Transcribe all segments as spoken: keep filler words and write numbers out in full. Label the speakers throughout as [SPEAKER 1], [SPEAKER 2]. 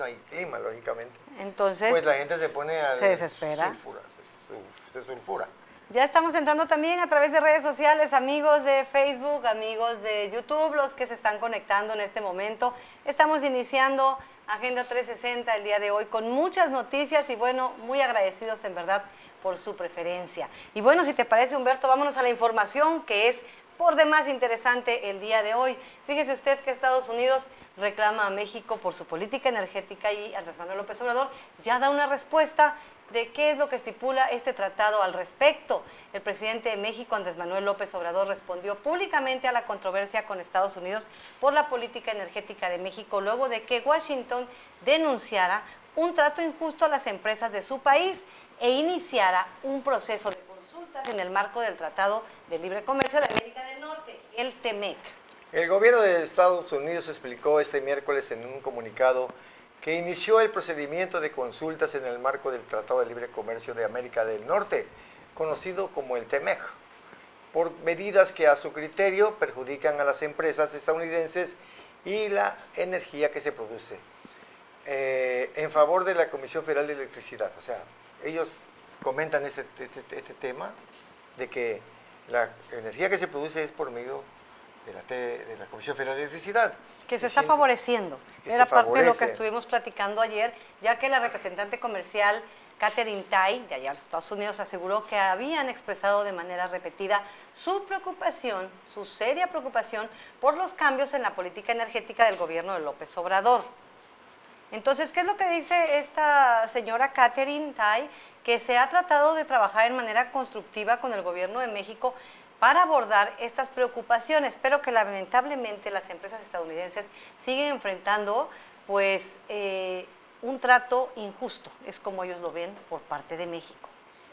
[SPEAKER 1] no hay clima, lógicamente.
[SPEAKER 2] Entonces,
[SPEAKER 1] pues la gente se pone a
[SPEAKER 2] se desespera.
[SPEAKER 1] Sulfura, se, se sulfura.
[SPEAKER 2] Ya estamos entrando también a través de redes sociales, amigos de Facebook, amigos de YouTube, los que se están conectando en este momento. Estamos iniciando Agenda trescientos sesenta el día de hoy con muchas noticias y bueno, muy agradecidos en verdad por su preferencia. Y bueno, si te parece, Humberto, vámonos a la información que es por demás interesante el día de hoy. Fíjese usted que Estados Unidos reclama a México por su política energética y Andrés Manuel López Obrador ya da una respuesta de qué es lo que estipula este tratado al respecto. El presidente de México, Andrés Manuel López Obrador, respondió públicamente a la controversia con Estados Unidos por la política energética de México, luego de que Washington denunciara un trato injusto a las empresas de su país e iniciara un proceso de consultas en el marco del Tratado de Libre Comercio de América del Norte, el TEMEC.
[SPEAKER 1] El gobierno de Estados Unidos explicó este miércoles en un comunicado que inició el procedimiento de consultas en el marco del Tratado de Libre Comercio de América del Norte, conocido como el TEMEC, por medidas que a su criterio perjudican a las empresas estadounidenses y la energía que se produce, eh, en favor de la Comisión Federal de Electricidad. O sea, ellos comentan este, este, este tema de que la energía que se produce es por medio de la, de la Comisión Federal de Electricidad.
[SPEAKER 2] Que se está favoreciendo. Era parte de lo que estuvimos platicando ayer, ya que la representante comercial Katherine Tai, de allá de Estados Unidos, aseguró que habían expresado de manera repetida su preocupación, su seria preocupación por los cambios en la política energética del gobierno de López Obrador. Entonces, ¿qué es lo que dice esta señora Katherine Tai? Que se ha tratado de trabajar en manera constructiva con el gobierno de México para abordar estas preocupaciones, pero que lamentablemente las empresas estadounidenses siguen enfrentando pues eh, un trato injusto, es como ellos lo ven por parte de México.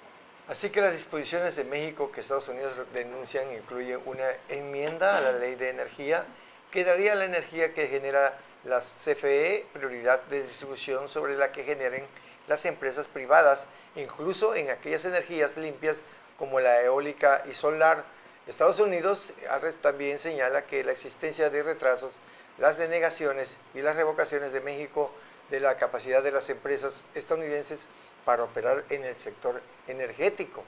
[SPEAKER 1] Así que las disposiciones de México que Estados Unidos denuncian incluyen una enmienda a la Ley de Energía que daría a la energía que genera las C F E prioridad de distribución sobre la que generen las empresas privadas, incluso en aquellas energías limpias como la eólica y solar. Estados Unidos también señala que la existencia de retrasos, las denegaciones y las revocaciones de México de la capacidad de las empresas estadounidenses para operar en el sector energético.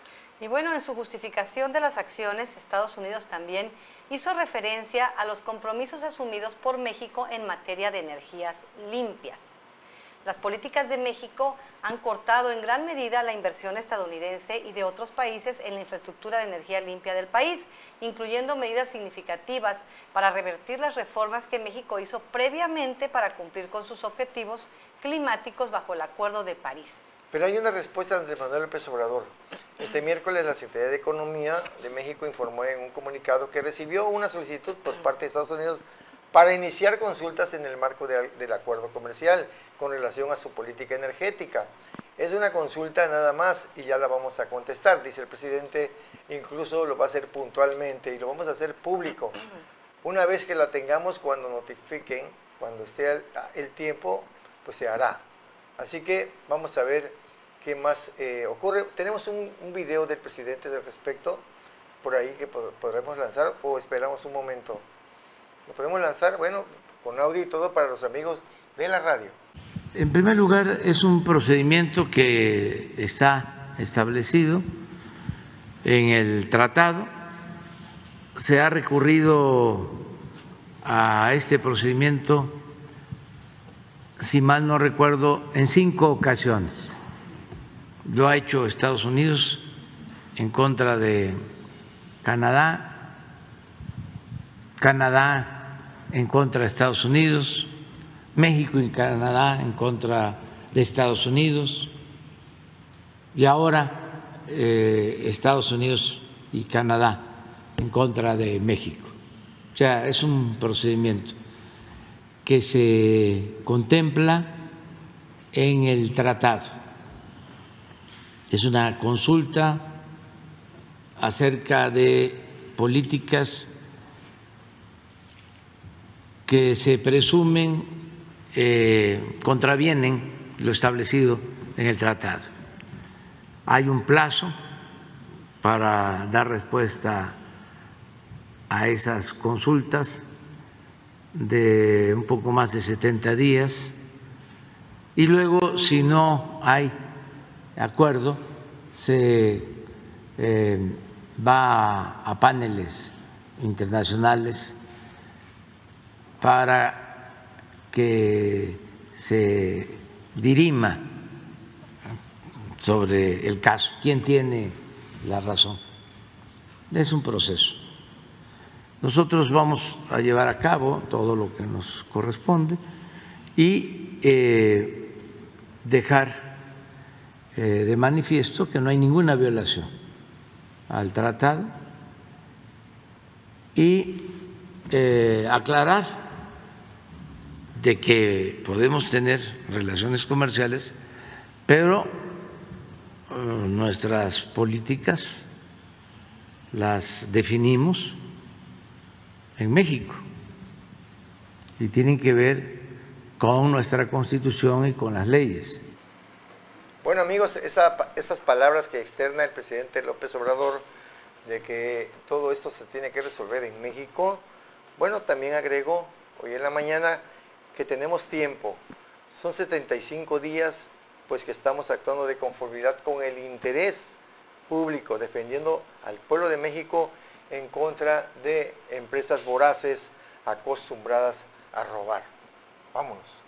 [SPEAKER 2] Y bueno, en su justificación de las acciones, Estados Unidos también hizo referencia a los compromisos asumidos por México en materia de energías limpias. Las políticas de México han cortado en gran medida la inversión estadounidense y de otros países en la infraestructura de energía limpia del país, incluyendo medidas significativas para revertir las reformas que México hizo previamente para cumplir con sus objetivos climáticos bajo el Acuerdo de París.
[SPEAKER 1] Pero hay una respuesta de Andrés Manuel López Obrador. Este miércoles la Secretaría de Economía de México informó en un comunicado que recibió una solicitud por parte de Estados Unidos para iniciar consultas en el marco de, del acuerdo comercial con relación a su política energética. Es una consulta nada más y ya la vamos a contestar, dice el presidente, incluso lo va a hacer puntualmente y lo vamos a hacer público. Una vez que la tengamos, cuando notifiquen, cuando esté el, el tiempo, pues se hará. Así que vamos a ver qué más eh, ocurre. Tenemos un, un video del presidente al respecto, por ahí que pod podremos lanzar o esperamos un momento. Lo podemos lanzar, bueno, con audio y todo para los amigos de la radio.
[SPEAKER 3] En primer lugar, es un procedimiento que está establecido en el tratado. Se ha recurrido a este procedimiento, si mal no recuerdo, en cinco ocasiones. Lo ha hecho Estados Unidos en contra de Canadá, Canadá en contra de Estados Unidos, México y Canadá en contra de Estados Unidos y ahora eh, Estados Unidos y Canadá en contra de México. O sea, es un procedimiento que se contempla en el tratado. Es una consulta acerca de políticas que se presumen eh, contravienen lo establecido en el tratado. Hay un plazo para dar respuesta a esas consultas de un poco más de setenta días y luego, si no hay acuerdo, se eh, va a paneles internacionales para que se dirima sobre el caso, quién tiene la razón. Es un proceso. Nosotros vamos a llevar a cabo todo lo que nos corresponde y eh, dejar eh, de manifiesto que no hay ninguna violación al tratado y eh, aclarar de que podemos tener relaciones comerciales, pero eh, nuestras políticas las definimos en México y tienen que ver con nuestra Constitución y con las leyes.
[SPEAKER 1] Bueno, amigos, esa, esas palabras que externa el presidente López Obrador de que todo esto se tiene que resolver en México, bueno, también agregó hoy en la mañana que tenemos tiempo. Son setenta y cinco días pues que estamos actuando de conformidad con el interés público, defendiendo al pueblo de México en contra de empresas voraces acostumbradas a robar. Vámonos.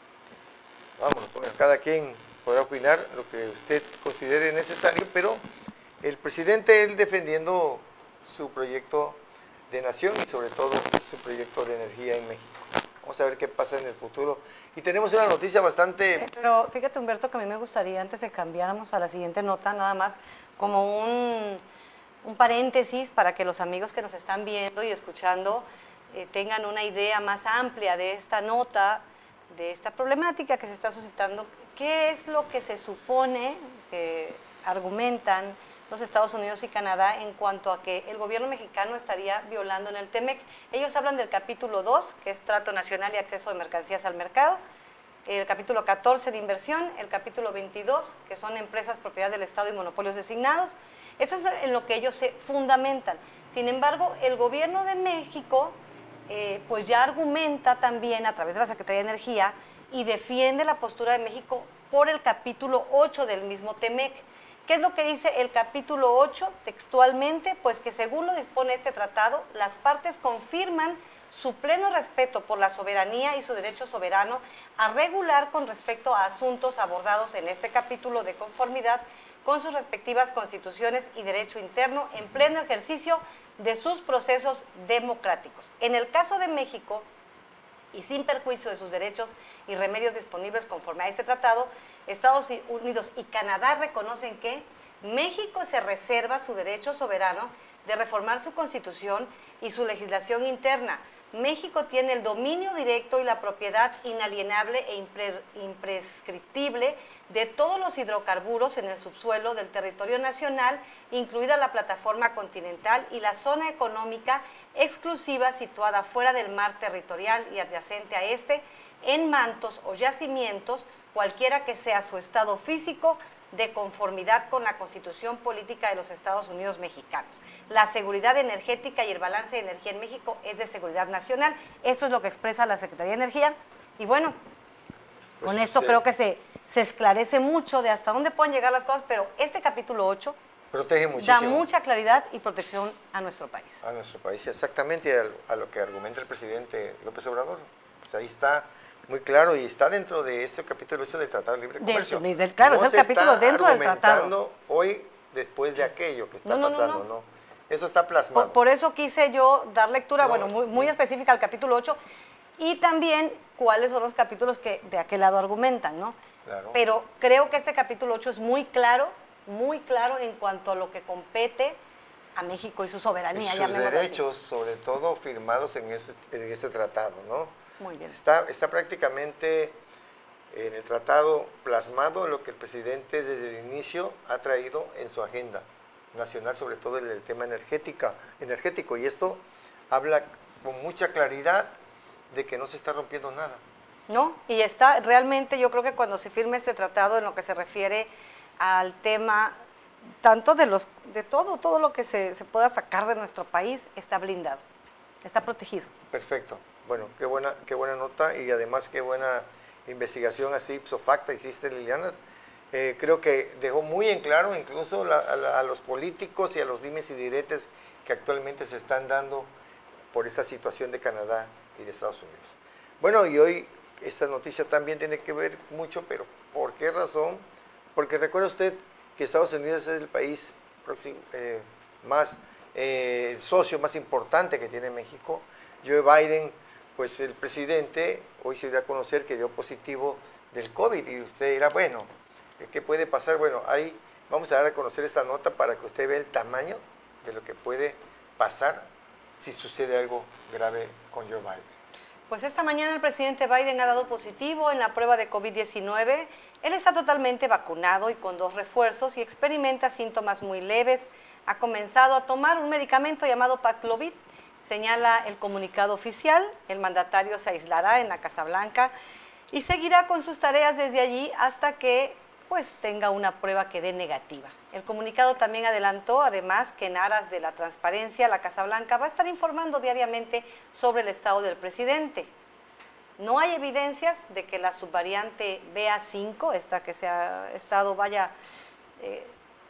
[SPEAKER 1] Vámonos, bueno, cada quien podrá opinar lo que usted considere necesario, pero el presidente, él defendiendo su proyecto de nación y sobre todo su proyecto de energía en México. Vamos a ver qué pasa en el futuro. Y tenemos una noticia bastante...
[SPEAKER 2] Pero fíjate, Humberto, que a mí me gustaría, antes de cambiáramos a la siguiente nota, nada más como un, un paréntesis para que los amigos que nos están viendo y escuchando eh, tengan una idea más amplia de esta nota, de esta problemática que se está suscitando. ¿Qué es lo que se supone que argumentan los Estados Unidos y Canadá en cuanto a que el gobierno mexicano estaría violando en el TEMEC? Ellos hablan del capítulo dos, que es Trato Nacional y Acceso de Mercancías al Mercado, el capítulo catorce de Inversión, el capítulo veintidós, que son empresas propiedad del Estado y monopolios designados. Eso es en lo que ellos se fundamentan. Sin embargo, el gobierno de México eh, pues ya argumenta también a través de la Secretaría de Energía y defiende la postura de México por el capítulo ocho del mismo TEMEC. ¿Qué es lo que dice el capítulo ocho textualmente? Pues que según lo dispone este tratado, las partes confirman su pleno respeto por la soberanía y su derecho soberano a regular con respecto a asuntos abordados en este capítulo de conformidad con sus respectivas constituciones y derecho interno en pleno ejercicio de sus procesos democráticos. En el caso de México, y sin perjuicio de sus derechos y remedios disponibles conforme a este tratado, Estados Unidos y Canadá reconocen que México se reserva su derecho soberano de reformar su constitución y su legislación interna. México tiene el dominio directo y la propiedad inalienable e impre, imprescriptible de todos los hidrocarburos en el subsuelo del territorio nacional, incluida la plataforma continental y la zona económica exclusiva situada fuera del mar territorial y adyacente a este, en mantos o yacimientos, cualquiera que sea su estado físico, de conformidad con la Constitución Política de los Estados Unidos Mexicanos. La seguridad energética y el balance de energía en México es de seguridad nacional. Esto es lo que expresa la Secretaría de Energía. Y bueno, pues con esto sí, creo que se, se esclarece mucho de hasta dónde pueden llegar las cosas, pero este capítulo ocho
[SPEAKER 1] protege muchísimo,
[SPEAKER 2] da mucha claridad y protección a nuestro país.
[SPEAKER 1] A nuestro país, exactamente a, a lo que argumenta el presidente López Obrador. Pues ahí está muy claro y está dentro de este capítulo ocho del Tratado de Libre Comercio.
[SPEAKER 2] Del, del, claro, no es el capítulo dentro del tratado.
[SPEAKER 1] Hoy, después de aquello que está
[SPEAKER 2] no, no,
[SPEAKER 1] pasando, ¿no?
[SPEAKER 2] no, no.
[SPEAKER 1] Eso está plasmado.
[SPEAKER 2] Por, por eso quise yo dar lectura,
[SPEAKER 1] no,
[SPEAKER 2] bueno, muy, muy específica al capítulo ocho y también cuáles son los capítulos que de aquel lado argumentan, ¿no?
[SPEAKER 1] Claro.
[SPEAKER 2] Pero creo que este capítulo ocho es muy claro, muy claro en cuanto a lo que compete a México y su soberanía.
[SPEAKER 1] Y sus derechos, así, sobre todo firmados en este, en este tratado, ¿no?
[SPEAKER 2] Muy bien.
[SPEAKER 1] Está, está prácticamente en el tratado plasmado lo que el presidente desde el inicio ha traído en su agenda nacional, sobre todo en el tema energética, energético. Y esto habla con mucha claridad de que no se está rompiendo nada.
[SPEAKER 2] No, y está realmente, yo creo que cuando se firme este tratado en lo que se refiere al tema tanto de los de todo, todo lo que se, se pueda sacar de nuestro país, está blindado, está protegido.
[SPEAKER 1] Perfecto. Bueno, qué buena, qué buena nota y además qué buena investigación así ipso facto hiciste, Liliana, eh, creo que dejó muy en claro incluso la, a, la, a los políticos y a los dimes y diretes que actualmente se están dando por esta situación de Canadá y de Estados Unidos. Bueno, y hoy esta noticia también tiene que ver mucho, pero ¿por qué razón? Porque recuerda usted que Estados Unidos es el país próximo, eh, más, eh, el socio más importante que tiene México. Joe Biden, pues el presidente, hoy se dio a conocer que dio positivo del COVID, y usted dirá, bueno, ¿qué puede pasar? Bueno, ahí vamos a dar a conocer esta nota para que usted vea el tamaño de lo que puede pasar si sucede algo grave con Joe Biden.
[SPEAKER 2] Pues esta mañana el presidente Biden ha dado positivo en la prueba de COVID diecinueve. Él está totalmente vacunado y con dos refuerzos y experimenta síntomas muy leves. Ha comenzado a tomar un medicamento llamado Paxlovid, señala el comunicado oficial. El mandatario se aislará en la Casa Blanca y seguirá con sus tareas desde allí hasta que pues tenga una prueba que dé negativa. El comunicado también adelantó, además, que en aras de la transparencia, la Casa Blanca va a estar informando diariamente sobre el estado del presidente. No hay evidencias de que la subvariante B A cinco, esta que se ha estado, vaya, eh,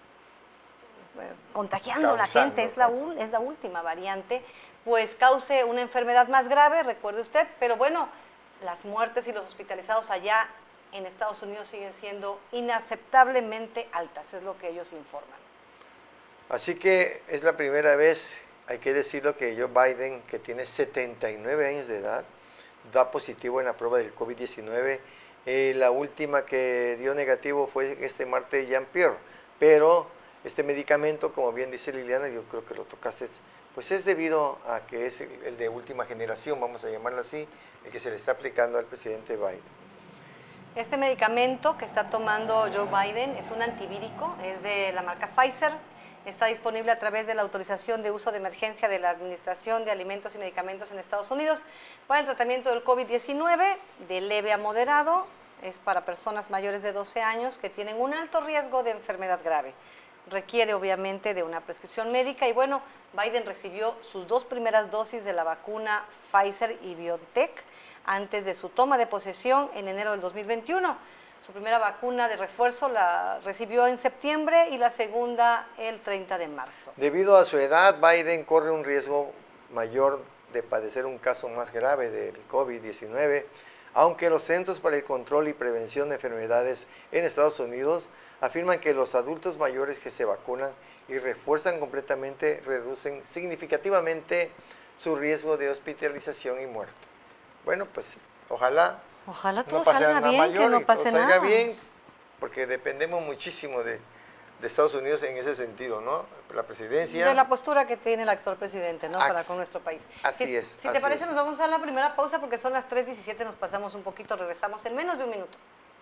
[SPEAKER 2] contagiando a la gente, es la, es la última variante, pues cause una enfermedad más grave, recuerde usted, pero bueno, las muertes y los hospitalizados allá en Estados Unidos siguen siendo inaceptablemente altas, es lo que ellos informan.
[SPEAKER 1] Así que es la primera vez, hay que decirlo, que Joe Biden, que tiene setenta y nueve años de edad, da positivo en la prueba del COVID diecinueve. Eh, la última que dio negativo fue este martes Jean-Pierre, pero este medicamento, como bien dice Liliana, yo creo que lo tocaste, pues es debido a que es el, el de última generación, vamos a llamarlo así, el que se le está aplicando al presidente Biden.
[SPEAKER 2] Este medicamento que está tomando Joe Biden es un antivírico, es de la marca Pfizer, está disponible a través de la autorización de uso de emergencia de la Administración de Alimentos y Medicamentos en Estados Unidos para el tratamiento del COVID diecinueve, de leve a moderado, es para personas mayores de doce años que tienen un alto riesgo de enfermedad grave. Requiere obviamente de una prescripción médica y bueno, Biden recibió sus dos primeras dosis de la vacuna Pfizer y BioNTech antes de su toma de posesión en enero del dos mil veintiuno. Su primera vacuna de refuerzo la recibió en septiembre y la segunda el treinta de marzo.
[SPEAKER 1] Debido a su edad, Biden corre un riesgo mayor de padecer un caso más grave del COVID diecinueve, aunque los Centros para el Control y Prevención de Enfermedades en Estados Unidos afirman que los adultos mayores que se vacunan y refuerzan completamente reducen significativamente su riesgo de hospitalización y muerte. Bueno, pues ojalá,
[SPEAKER 2] ojalá todo
[SPEAKER 1] no pase
[SPEAKER 2] salga
[SPEAKER 1] nada
[SPEAKER 2] bien,
[SPEAKER 1] mayor,
[SPEAKER 2] que no pase
[SPEAKER 1] y todo salga
[SPEAKER 2] nada.
[SPEAKER 1] bien, porque dependemos muchísimo de, de Estados Unidos en ese sentido, ¿no? La presidencia.
[SPEAKER 2] De la postura que tiene el actual presidente, ¿no? Para con nuestro país.
[SPEAKER 1] Así
[SPEAKER 2] si,
[SPEAKER 1] es.
[SPEAKER 2] Si
[SPEAKER 1] así
[SPEAKER 2] te parece,
[SPEAKER 1] es.
[SPEAKER 2] nos vamos a la primera pausa porque son las tres diecisiete, nos pasamos un poquito, regresamos en menos de un minuto.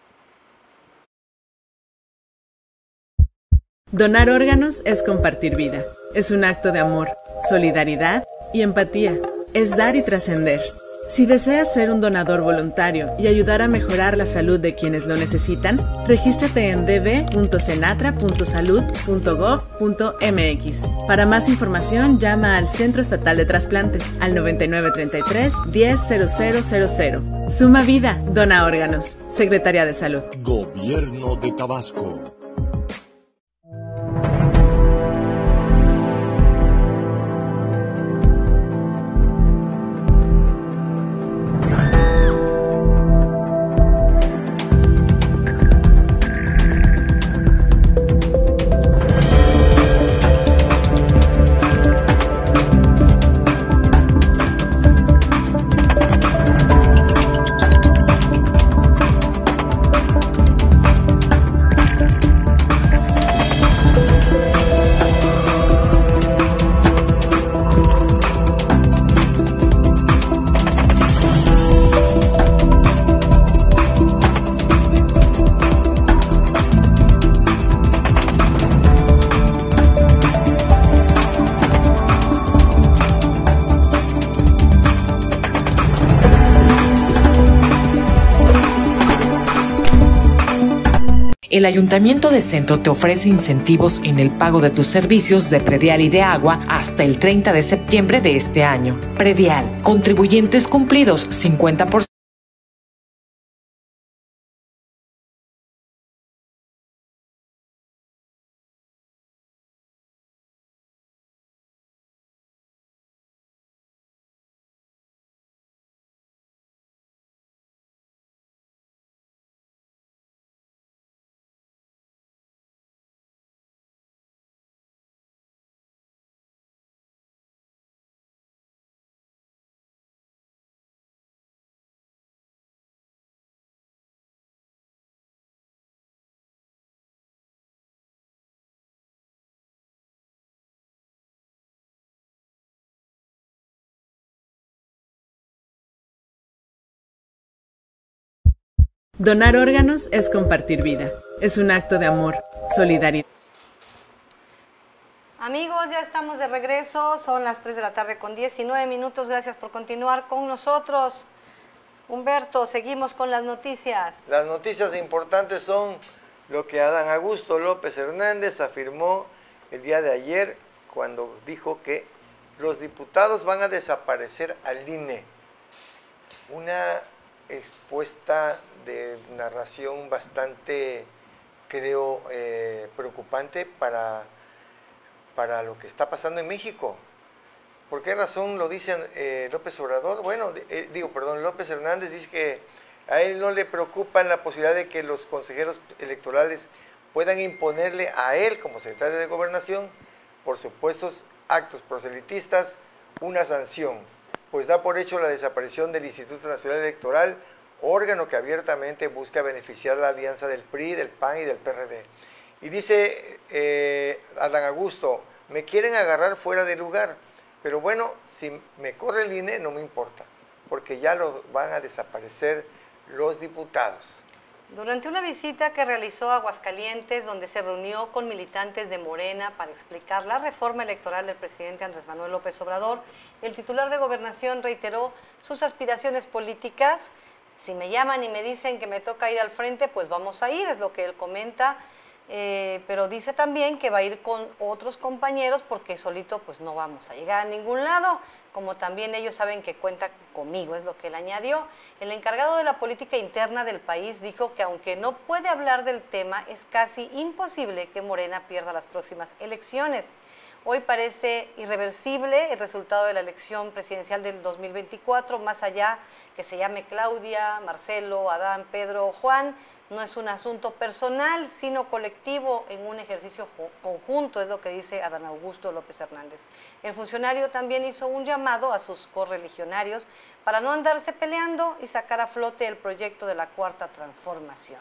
[SPEAKER 4] Donar órganos es compartir vida. Es un acto de amor, solidaridad y empatía. Es dar y trascender. Si deseas ser un donador voluntario y ayudar a mejorar la salud de quienes lo necesitan, regístrate en d b punto senatra punto salud punto gov punto m x. Para más información, llama al Centro Estatal de Trasplantes al noventa y nueve treinta y tres diez cero cero cero cero. Suma vida, dona órganos. Secretaría de Salud.
[SPEAKER 5] Gobierno de Tabasco.
[SPEAKER 6] El Ayuntamiento de Centro te ofrece incentivos en el pago de tus servicios de predial y de agua hasta el treinta de septiembre de este año. Predial, contribuyentes cumplidos, cincuenta por ciento.
[SPEAKER 4] Donar órganos es compartir vida. Es un acto de amor, solidaridad.
[SPEAKER 2] Amigos, ya estamos de regreso, son las tres de la tarde con diecinueve minutos, gracias por continuar con nosotros. Humberto, seguimos con las noticias.
[SPEAKER 1] Las noticias importantes son lo que Adán Augusto López Hernández afirmó el día de ayer cuando dijo que los diputados van a desaparecer al I N E. Una expuesta de narración bastante, creo, eh, preocupante para... para lo que está pasando en México. ¿Por qué razón lo dice eh, López Obrador? Bueno, eh, digo, perdón, López Hernández dice que a él no le preocupa la posibilidad de que los consejeros electorales puedan imponerle a él, como secretario de Gobernación, por supuestos actos proselitistas, una sanción, pues da por hecho la desaparición del Instituto Nacional Electoral, órgano que abiertamente busca beneficiar la alianza del P R I, del P A N y del P R D. Y dice eh, Adán Augusto, me quieren agarrar fuera de lugar, pero bueno, si me corre el I N E no me importa, porque ya lo van a desaparecer los diputados.
[SPEAKER 2] Durante una visita que realizó a Aguascalientes, donde se reunió con militantes de Morena para explicar la reforma electoral del presidente Andrés Manuel López Obrador, el titular de Gobernación reiteró sus aspiraciones políticas. Si me llaman y me dicen que me toca ir al frente, pues vamos a ir, es lo que él comenta. Eh, pero dice también que va a ir con otros compañeros porque solito pues no vamos a llegar a ningún lado, como también ellos saben que cuenta conmigo, es lo que él añadió. El encargado de la política interna del país dijo que aunque no puede hablar del tema, es casi imposible que Morena pierda las próximas elecciones. Hoy parece irreversible el resultado de la elección presidencial del dos mil veinticuatro, más allá que se llame Claudia, Marcelo, Adán, Pedro o Juan. No es un asunto personal, sino colectivo en un ejercicio conjunto, es lo que dice Adán Augusto López Hernández. El funcionario también hizo un llamado a sus correligionarios para no andarse peleando y sacar a flote el proyecto de la Cuarta Transformación.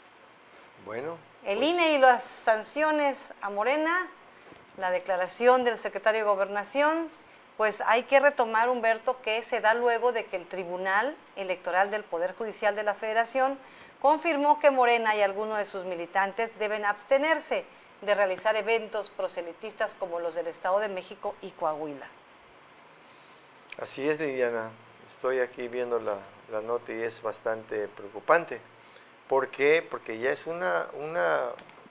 [SPEAKER 1] Bueno.
[SPEAKER 2] El
[SPEAKER 1] pues...
[SPEAKER 2] I N E y las sanciones a Morena, la declaración del secretario de Gobernación, pues hay que retomar, Humberto, que se da luego de que el Tribunal Electoral del Poder Judicial de la Federación confirmó que Morena y algunos de sus militantes deben abstenerse de realizar eventos proselitistas como los del Estado de México y Coahuila.
[SPEAKER 1] Así es, Liliana. Estoy aquí viendo la, la nota y es bastante preocupante. ¿Por qué? Porque ya es una, una,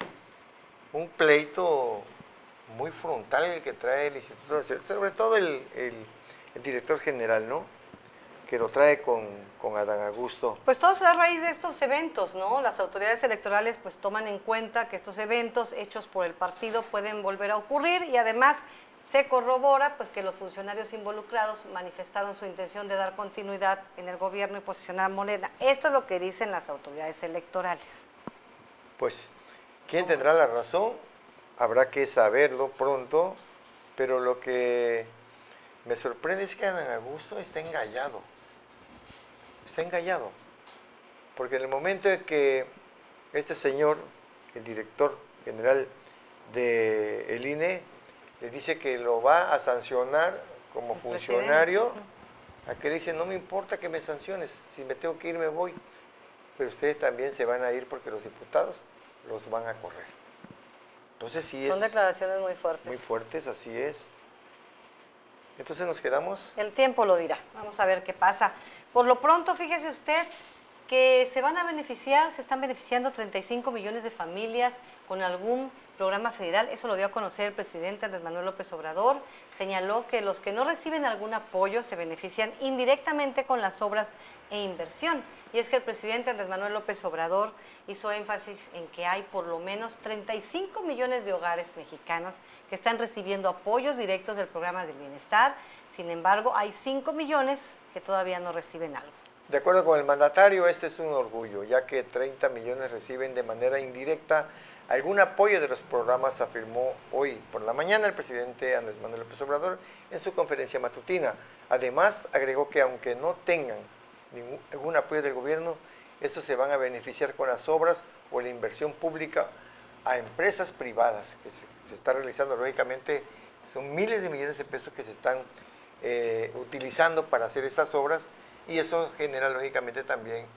[SPEAKER 1] un pleito muy frontal el que trae el Instituto Nacional, sobre todo el, el, el director general, ¿no?, que lo trae con, con Adán Augusto.
[SPEAKER 2] Pues todo se da a raíz de estos eventos, ¿no? Las autoridades electorales pues toman en cuenta que estos eventos hechos por el partido pueden volver a ocurrir y además se corrobora pues que los funcionarios involucrados manifestaron su intención de dar continuidad en el gobierno y posicionar a Morena. Esto es lo que dicen las autoridades electorales.
[SPEAKER 1] Pues, ¿quién tendrá la razón? Habrá que saberlo pronto, pero lo que me sorprende es que Adán Augusto está engallado. Está engallado, porque en el momento en que este señor, el director general del I N E, le dice que lo va a sancionar como funcionario, aquel dice, no me importa que me sanciones, si me tengo que ir me voy, pero ustedes también se van a ir porque los diputados los van a correr. Entonces sí es...
[SPEAKER 2] Son declaraciones muy fuertes.
[SPEAKER 1] Muy fuertes, así es. Entonces nos quedamos...
[SPEAKER 2] El tiempo lo dirá, vamos a ver qué pasa. Por lo pronto, fíjese usted que se van a beneficiar, se están beneficiando treinta y cinco millones de familias con algún programa federal. Eso lo dio a conocer el presidente Andrés Manuel López Obrador. Señaló que los que no reciben algún apoyo se benefician indirectamente con las obras e inversión. Y es que el presidente Andrés Manuel López Obrador hizo énfasis en que hay por lo menos treinta y cinco millones de hogares mexicanos que están recibiendo apoyos directos del programa del bienestar. Sin embargo, hay cinco millones que todavía no reciben algo.
[SPEAKER 1] De acuerdo con el mandatario, este es un orgullo, ya que treinta millones reciben de manera indirecta algún apoyo de los programas, afirmó hoy por la mañana el presidente Andrés Manuel López Obrador en su conferencia matutina. Además, agregó que aunque no tengan ningún, ningún apoyo del gobierno, estos se van a beneficiar con las obras o la inversión pública a empresas privadas, que se, se está realizando, lógicamente, son miles de millones de pesos que se están eh, utilizando para hacer estas obras, y eso genera lógicamente también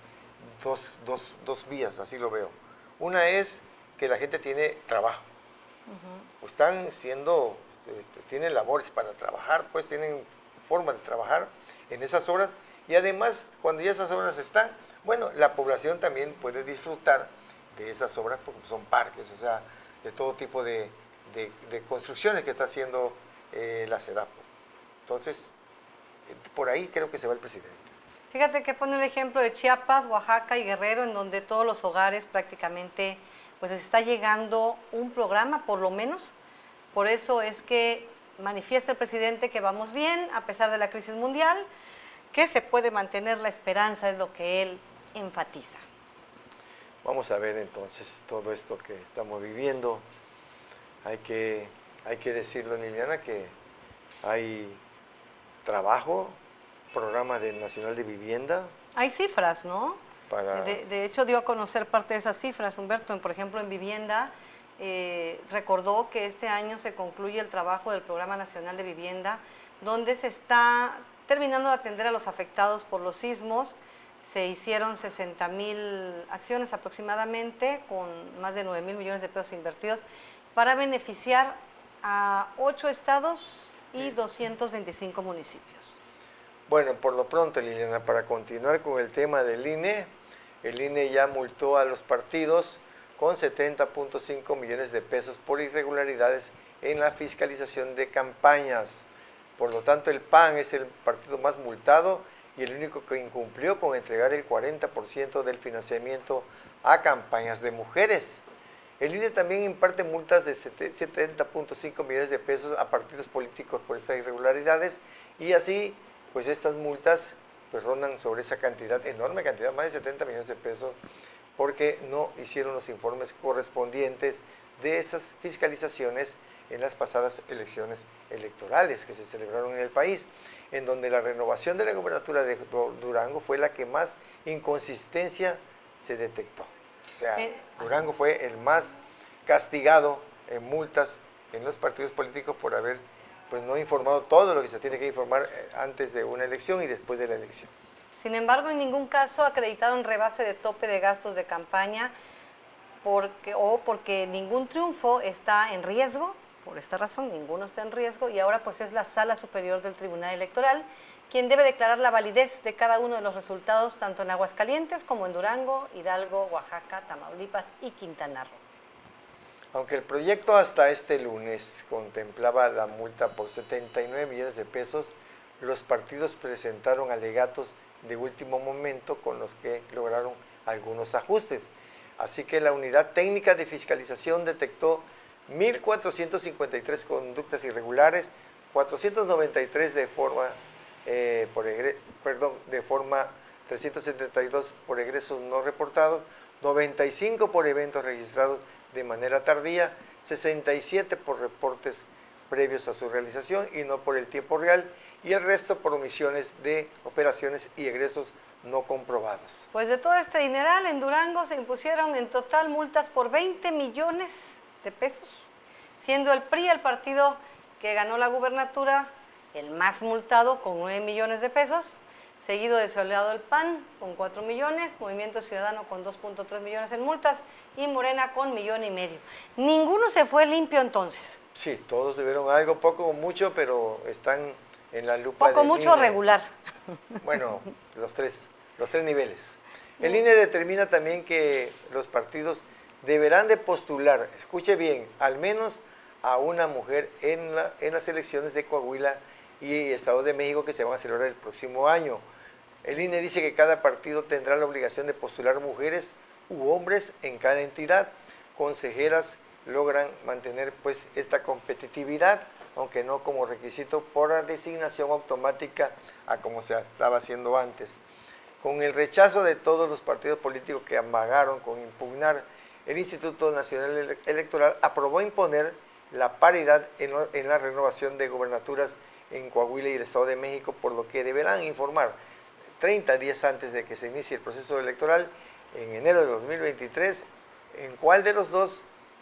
[SPEAKER 1] dos, dos, dos vías, así lo veo. Una es que la gente tiene trabajo. Uh-huh. Están siendo, este, tienen labores para trabajar, pues tienen forma de trabajar en esas horas. Y además, cuando ya esas obras están, bueno, la población también puede disfrutar de esas obras porque son parques, o sea, de todo tipo de, de, de construcciones que está haciendo eh, la SEDAPO. Entonces, eh, por ahí creo que se va el presidente.
[SPEAKER 2] Fíjate que pone el ejemplo de Chiapas, Oaxaca y Guerrero, en donde todos los hogares prácticamente pues les está llegando un programa, por lo menos. Por eso es que manifiesta el presidente que vamos bien, a pesar de la crisis mundial, que se puede mantener la esperanza, es lo que él enfatiza.
[SPEAKER 1] Vamos a ver entonces todo esto que estamos viviendo. Hay que, hay que decirlo, Liliana, que hay trabajo, programa de Nacional de Vivienda.
[SPEAKER 2] Hay cifras, ¿no?
[SPEAKER 1] Para...
[SPEAKER 2] De, de hecho, dio a conocer parte de esas cifras, Humberto. Por ejemplo, en vivienda, eh, recordó que este año se concluye el trabajo del Programa Nacional de Vivienda, donde se está terminando de atender a los afectados por los sismos. Se hicieron sesenta mil acciones aproximadamente, con más de nueve mil millones de pesos invertidos, para beneficiar a ocho estados y doscientos veinticinco municipios.
[SPEAKER 1] Bueno, por lo pronto, Liliana, para continuar con el tema del I N E, el I N E ya multó a los partidos con setenta punto cinco millones de pesos por irregularidades en la fiscalización de campañas. Por lo tanto, el P A N es el partido más multado y el único que incumplió con entregar el cuarenta por ciento del financiamiento a campañas de mujeres. El I N E también imparte multas de setenta punto cinco millones de pesos a partidos políticos por estas irregularidades, y así, pues estas multas pues rondan sobre esa cantidad, enorme cantidad, más de setenta millones de pesos, porque no hicieron los informes correspondientes de estas fiscalizaciones en las pasadas elecciones electorales que se celebraron en el país, en donde la renovación de la gubernatura de Durango fue la que más inconsistencia se detectó. O sea, Durango fue el más castigado en multas en los partidos políticos por haber pues no informado todo lo que se tiene que informar antes de una elección y después de la elección.
[SPEAKER 2] Sin embargo, en ningún caso acreditaron rebase de tope de gastos de campaña porque, o porque ningún triunfo está en riesgo. Por esta razón, ninguno está en riesgo, y ahora pues es la Sala Superior del Tribunal Electoral quien debe declarar la validez de cada uno de los resultados, tanto en Aguascalientes como en Durango, Hidalgo, Oaxaca, Tamaulipas y Quintana Roo.
[SPEAKER 1] Aunque el proyecto hasta este lunes contemplaba la multa por setenta y nueve millones de pesos, los partidos presentaron alegatos de último momento con los que lograron algunos ajustes. Así que la Unidad Técnica de Fiscalización detectó mil cuatrocientas cincuenta y tres conductas irregulares, cuatrocientas noventa y tres de forma, eh, por egre, perdón, de forma trescientos setenta y dos por egresos no reportados, noventa y cinco por eventos registrados de manera tardía, sesenta y siete por reportes previos a su realización y no por el tiempo real, y el resto por omisiones de operaciones y egresos no comprobados.
[SPEAKER 2] Pues de todo este dineral, en Durango se impusieron en total multas por veinte millones de pesos, siendo el P R I el partido que ganó la gubernatura el más multado con nueve millones de pesos, seguido de su aliado el P A N con cuatro millones, Movimiento Ciudadano con dos punto tres millones en multas y Morena con millón y medio. Ninguno se fue limpio entonces.
[SPEAKER 1] Sí, todos tuvieron algo, poco o mucho, pero están en la lupa.
[SPEAKER 2] Poco, mucho, I N E. Regular.
[SPEAKER 1] Bueno, los tres, los tres niveles. El I N E determina también que los partidos deberán de postular, escuche bien, al menos a una mujer en, la, en las elecciones de Coahuila y Estado de México que se van a celebrar el próximo año. El I N E dice que cada partido tendrá la obligación de postular mujeres u hombres en cada entidad. Consejeras logran mantener pues esta competitividad, aunque no como requisito por la designación automática a como se estaba haciendo antes. Con el rechazo de todos los partidos políticos que amagaron con impugnar, el Instituto Nacional Electoral aprobó imponer la paridad en, en la renovación de gubernaturas en Coahuila y el Estado de México, por lo que deberán informar treinta días antes de que se inicie el proceso electoral en enero de dos mil veintitrés en cuál de los dos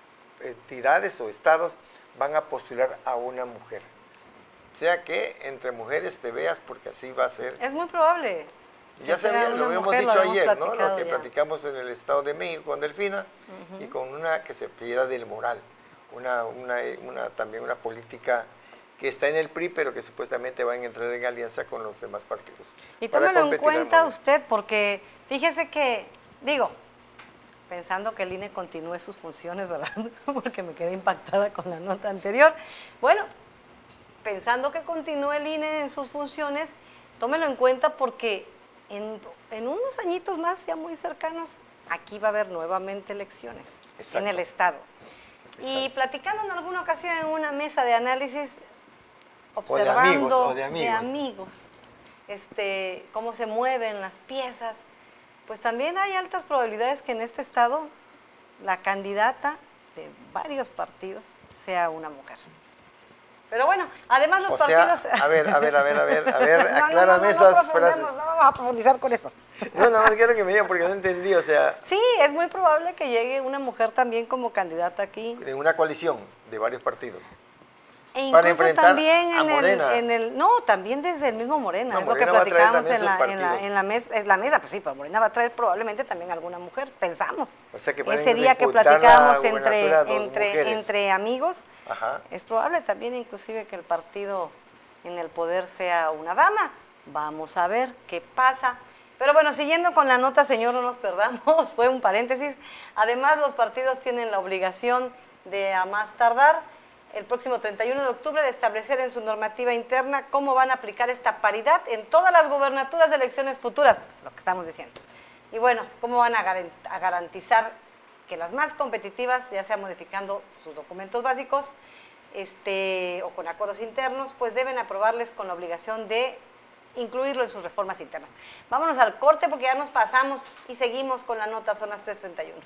[SPEAKER 1] entidades o estados van a postular a una mujer. O sea que entre mujeres te veas, porque así va a ser.
[SPEAKER 2] Es muy probable.
[SPEAKER 1] Ya
[SPEAKER 2] sea
[SPEAKER 1] sabía,
[SPEAKER 2] una
[SPEAKER 1] lo habíamos
[SPEAKER 2] mujer,
[SPEAKER 1] dicho
[SPEAKER 2] lo habíamos
[SPEAKER 1] ayer, ¿no? Lo
[SPEAKER 2] platicado
[SPEAKER 1] que
[SPEAKER 2] ya.
[SPEAKER 1] platicamos en el Estado de México con Delfina y con una que se pidiera del moral, una, una, una, también una política que está en el P R I, pero que supuestamente van a entrar en alianza con los demás partidos.
[SPEAKER 2] Y
[SPEAKER 1] para
[SPEAKER 2] tómelo en
[SPEAKER 1] competir al
[SPEAKER 2] cuenta
[SPEAKER 1] Morena.
[SPEAKER 2] usted, porque fíjese que, digo, pensando que el I N E continúe sus funciones, ¿verdad? Porque me quedé impactada con la nota anterior. Bueno, pensando que continúe el I N E en sus funciones, tómelo en cuenta porque en, en unos añitos más, ya muy cercanos, aquí va a haber nuevamente elecciones. Exacto. En el Estado. Exacto. Y platicando en alguna ocasión en una mesa de análisis, observando
[SPEAKER 1] o de amigos, o de amigos.
[SPEAKER 2] de amigos este, cómo se mueven las piezas, pues también hay altas probabilidades que en este estado la candidata de varios partidos sea una mujer. Pero bueno, además los
[SPEAKER 1] o
[SPEAKER 2] partidos...
[SPEAKER 1] Sea, a ver, a ver, a ver, a ver, a ver,
[SPEAKER 2] no,
[SPEAKER 1] aclárame
[SPEAKER 2] no, no, no,
[SPEAKER 1] esas
[SPEAKER 2] no
[SPEAKER 1] frases.
[SPEAKER 2] No vamos a profundizar con eso.
[SPEAKER 1] No, nada más quiero que me digan porque no entendí, o sea...
[SPEAKER 2] Sí, es muy probable que llegue una mujer también como candidata aquí.
[SPEAKER 1] En una coalición de varios partidos.
[SPEAKER 2] E
[SPEAKER 1] para
[SPEAKER 2] incluso
[SPEAKER 1] enfrentar
[SPEAKER 2] también
[SPEAKER 1] a
[SPEAKER 2] en el,
[SPEAKER 1] Morena.
[SPEAKER 2] en el, no, también desde el mismo Morena,
[SPEAKER 1] No,
[SPEAKER 2] es
[SPEAKER 1] Morena
[SPEAKER 2] lo
[SPEAKER 1] va
[SPEAKER 2] que
[SPEAKER 1] a traer
[SPEAKER 2] platicamos
[SPEAKER 1] también
[SPEAKER 2] en la,
[SPEAKER 1] sus
[SPEAKER 2] en, la,
[SPEAKER 1] partidos.
[SPEAKER 2] en, la mesa, en la mesa, pues sí, pero Morena va a traer probablemente también alguna mujer, pensamos.
[SPEAKER 1] O sea que
[SPEAKER 2] ese día que
[SPEAKER 1] disputar la
[SPEAKER 2] platicábamos entre,
[SPEAKER 1] gubernatura a dos
[SPEAKER 2] entre,
[SPEAKER 1] mujeres.
[SPEAKER 2] entre amigos,
[SPEAKER 1] Ajá.
[SPEAKER 2] es probable también inclusive que el partido en el poder sea una dama. Vamos a ver qué pasa. Pero bueno, siguiendo con la nota, señor, no nos perdamos, fue un paréntesis. Además, los partidos tienen la obligación de, a más tardar, el próximo treinta y uno de octubre, de establecer en su normativa interna cómo van a aplicar esta paridad en todas las gubernaturas de elecciones futuras, lo que estamos diciendo. Y bueno, cómo van a garantizar que las más competitivas, ya sea modificando sus documentos básicos este, o con acuerdos internos, pues deben aprobarles con la obligación de incluirlo en sus reformas internas. Vámonos al corte porque ya nos pasamos y seguimos con la nota, son las tres treinta y uno.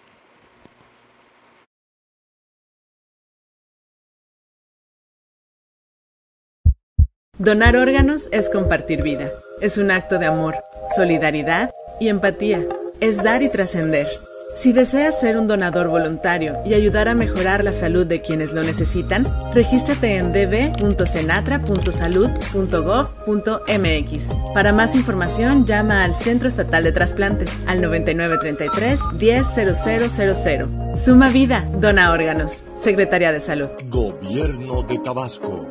[SPEAKER 4] Donar órganos es compartir vida. Es un acto de amor, solidaridad y empatía. Es dar y trascender. Si deseas ser un donador voluntario y ayudar a mejorar la salud de quienes lo necesitan, regístrate en d b punto senatra punto salud punto gov punto m x. Para más información, llama al Centro Estatal de Trasplantes al noventa y nueve treinta y tres diez cero cero cero cero. Suma vida, dona órganos. Secretaría de Salud.
[SPEAKER 5] Gobierno de Tabasco.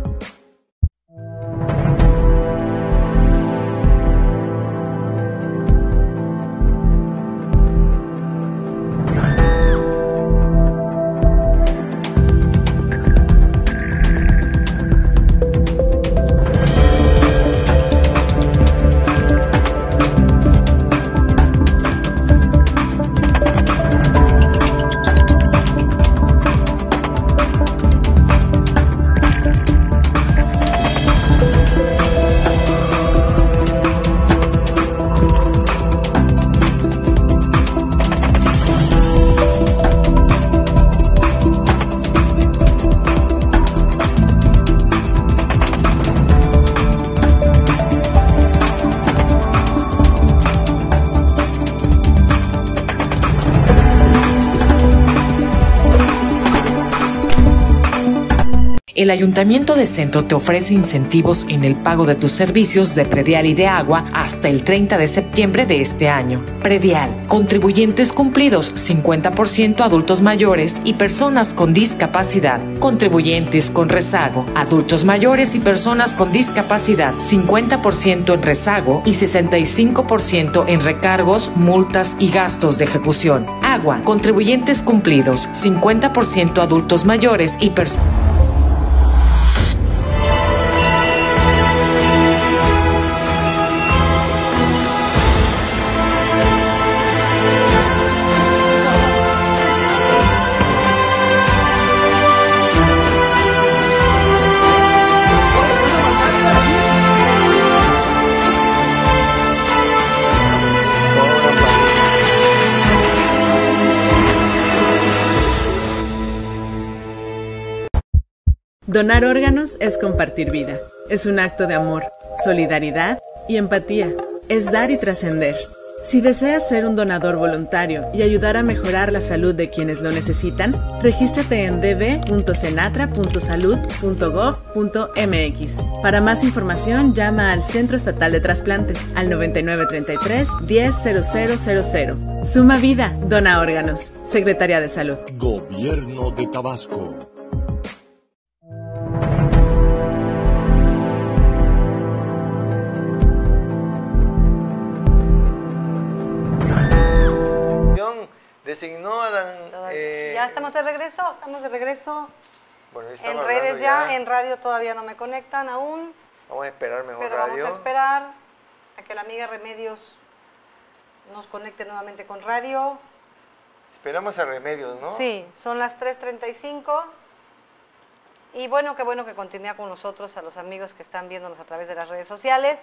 [SPEAKER 6] El Ayuntamiento de Centro te ofrece incentivos en el pago de tus servicios de predial y de agua hasta el treinta de septiembre de este año. Predial, contribuyentes cumplidos, cincuenta por ciento adultos mayores y personas con discapacidad. Contribuyentes con rezago, adultos mayores y personas con discapacidad, cincuenta por ciento en rezago y sesenta y cinco por ciento en recargos, multas y gastos de ejecución. Agua, contribuyentes cumplidos, cincuenta por ciento adultos mayores y personas.
[SPEAKER 4] Donar órganos es compartir vida. Es un acto de amor, solidaridad y empatía. Es dar y trascender. Si deseas ser un donador voluntario y ayudar a mejorar la salud de quienes lo necesitan, regístrate en d b punto senatra punto salud punto gov punto m x. Para más información, llama al Centro Estatal de Trasplantes al noventa y nueve treinta y tres diez cero cero cero cero. Suma Vida, dona órganos. Secretaría de Salud.
[SPEAKER 5] Gobierno de Tabasco.
[SPEAKER 1] Designó a Dan, eh,
[SPEAKER 2] ya estamos de regreso, estamos de regreso.
[SPEAKER 1] Bueno,
[SPEAKER 2] en redes ya, ya, en radio todavía no me conectan aún.
[SPEAKER 1] Vamos a esperar mejor
[SPEAKER 2] pero
[SPEAKER 1] radio.
[SPEAKER 2] Vamos a esperar a que la amiga Remedios nos conecte nuevamente con radio.
[SPEAKER 1] Esperamos a Remedios, ¿no?
[SPEAKER 2] Sí, son las tres treinta y cinco. Y bueno, qué bueno que continúa con nosotros, a los amigos que están viéndonos a través de las redes sociales.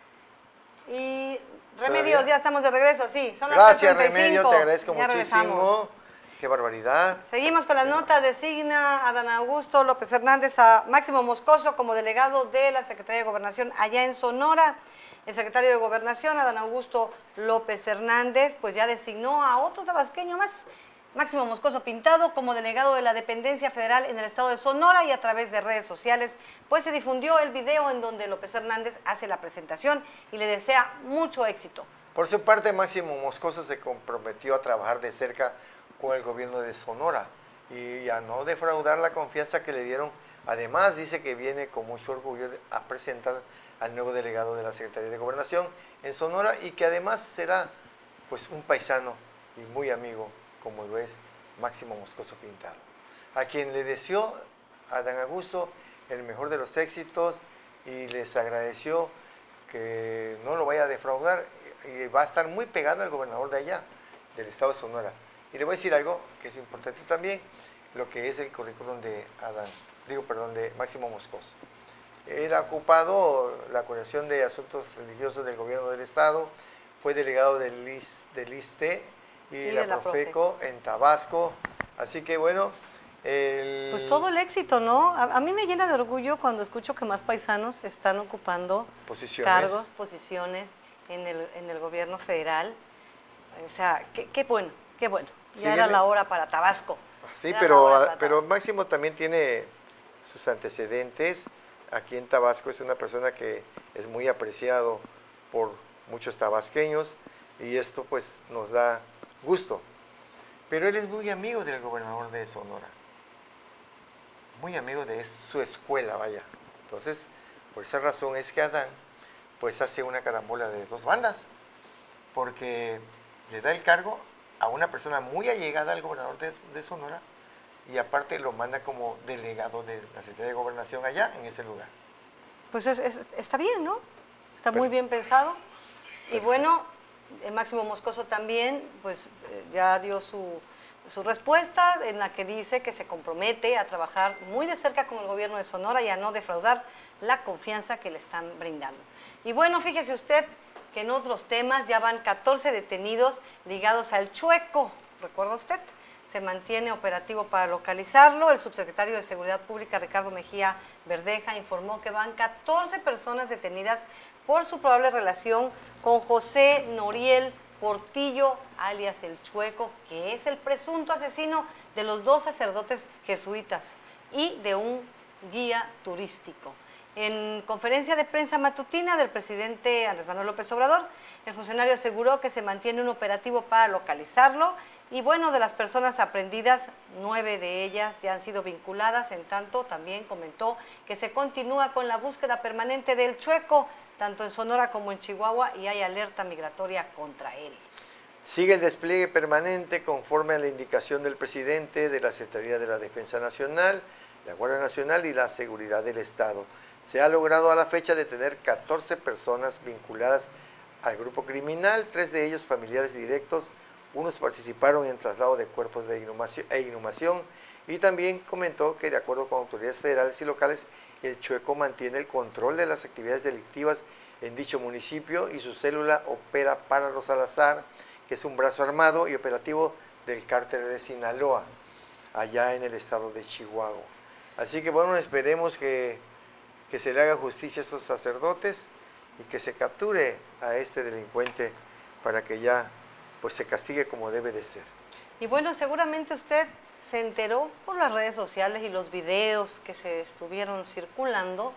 [SPEAKER 2] Y Remedios, ¿todavía? Ya estamos de regreso, sí, son las
[SPEAKER 1] Gracias,
[SPEAKER 2] tres treinta y cinco.
[SPEAKER 1] Remedios, te agradezco
[SPEAKER 2] ya
[SPEAKER 1] muchísimo.
[SPEAKER 2] Regresamos.
[SPEAKER 1] Qué barbaridad.
[SPEAKER 2] Seguimos con las notas. Designa a Dan Augusto López Hernández a Máximo Moscoso como delegado de la Secretaría de Gobernación allá en Sonora. El secretario de Gobernación, Adán Augusto López Hernández, pues ya designó a otro tabasqueño más, Máximo Moscoso Pintado, como delegado de la dependencia federal en el estado de Sonora, y a través de redes sociales pues se difundió el video en donde López Hernández hace la presentación y le desea mucho éxito.
[SPEAKER 1] Por su parte, Máximo Moscoso se comprometió a trabajar de cerca con el gobierno de Sonora y a no defraudar la confianza que le dieron. Además, dice que viene con mucho orgullo a presentar al nuevo delegado de la Secretaría de Gobernación en Sonora, y que además será pues un paisano y muy amigo, como lo es Máximo Moscoso Pintado, a quien le deseó a Dan Augusto el mejor de los éxitos y les agradeció que no lo vaya a defraudar, y va a estar muy pegado al gobernador de allá, del estado de Sonora. Y le voy a decir algo que es importante también, lo que es el currículum de Adán, digo, perdón, de Máximo Moscoso. Él ha ocupado la coordinación de asuntos religiosos del gobierno del estado, fue delegado del, IS, del ISSSTE y, y la, la Profeco en Tabasco, así que bueno... El...
[SPEAKER 2] Pues todo el éxito, ¿no? A, a mí me llena de orgullo cuando escucho que más paisanos están ocupando
[SPEAKER 1] posiciones.
[SPEAKER 2] cargos, posiciones en el, en el gobierno federal. O sea, qué, qué bueno, qué bueno. Ya sí, era él... la hora para Tabasco.
[SPEAKER 1] Sí, era pero, pero Máximo también tiene sus antecedentes. Aquí en Tabasco es una persona que es muy apreciado por muchos tabasqueños, y esto pues nos da gusto. Pero él es muy amigo del gobernador de Sonora, muy amigo de su escuela, vaya. Entonces, por esa razón es que Adán pues hace una carambola de dos bandas, porque le da el cargo a una persona muy allegada al gobernador de, de Sonora, y aparte lo manda como delegado de la Secretaría de Gobernación allá en ese lugar.
[SPEAKER 2] Pues es, es, está bien, ¿no? Está muy bien pensado. Y bueno, el Máximo Moscoso también pues ya dio su, su respuesta, en la que dice que se compromete a trabajar muy de cerca con el gobierno de Sonora y a no defraudar la confianza que le están brindando. Y bueno, fíjese usted que en otros temas ya van catorce detenidos ligados al Chueco, ¿recuerda usted? Se mantiene operativo para localizarlo. El subsecretario de Seguridad Pública, Ricardo Mejía Verdeja, informó que van catorce personas detenidas por su probable relación con José Noriel Portillo, alias El Chueco, que es el presunto asesino de los dos sacerdotes jesuitas y de un guía turístico. En conferencia de prensa matutina del presidente Andrés Manuel López Obrador, el funcionario aseguró que se mantiene un operativo para localizarlo. Y bueno, de las personas aprehendidas, nueve de ellas ya han sido vinculadas. En tanto, también comentó que se continúa con la búsqueda permanente del Chueco, tanto en Sonora como en Chihuahua, y hay alerta migratoria contra él.
[SPEAKER 1] Sigue el despliegue permanente conforme a la indicación del presidente, de la Secretaría de la Defensa Nacional, la Guardia Nacional y la Seguridad del Estado. Se ha logrado a la fecha detener catorce personas vinculadas al grupo criminal, tres de ellos familiares directos. Unos participaron en traslado de cuerpos de inhumación, e inhumación, y también comentó que de acuerdo con autoridades federales y locales, el Chueco mantiene el control de las actividades delictivas en dicho municipio, y su célula opera para los Salazar, que es un brazo armado y operativo del cártel de Sinaloa, allá en el estado de Chihuahua. Así que bueno, esperemos que, que se le haga justicia a estos sacerdotes y que se capture a este delincuente para que ya pues se castigue como debe de ser.
[SPEAKER 2] Y bueno, seguramente usted se enteró por las redes sociales y los videos que se estuvieron circulando.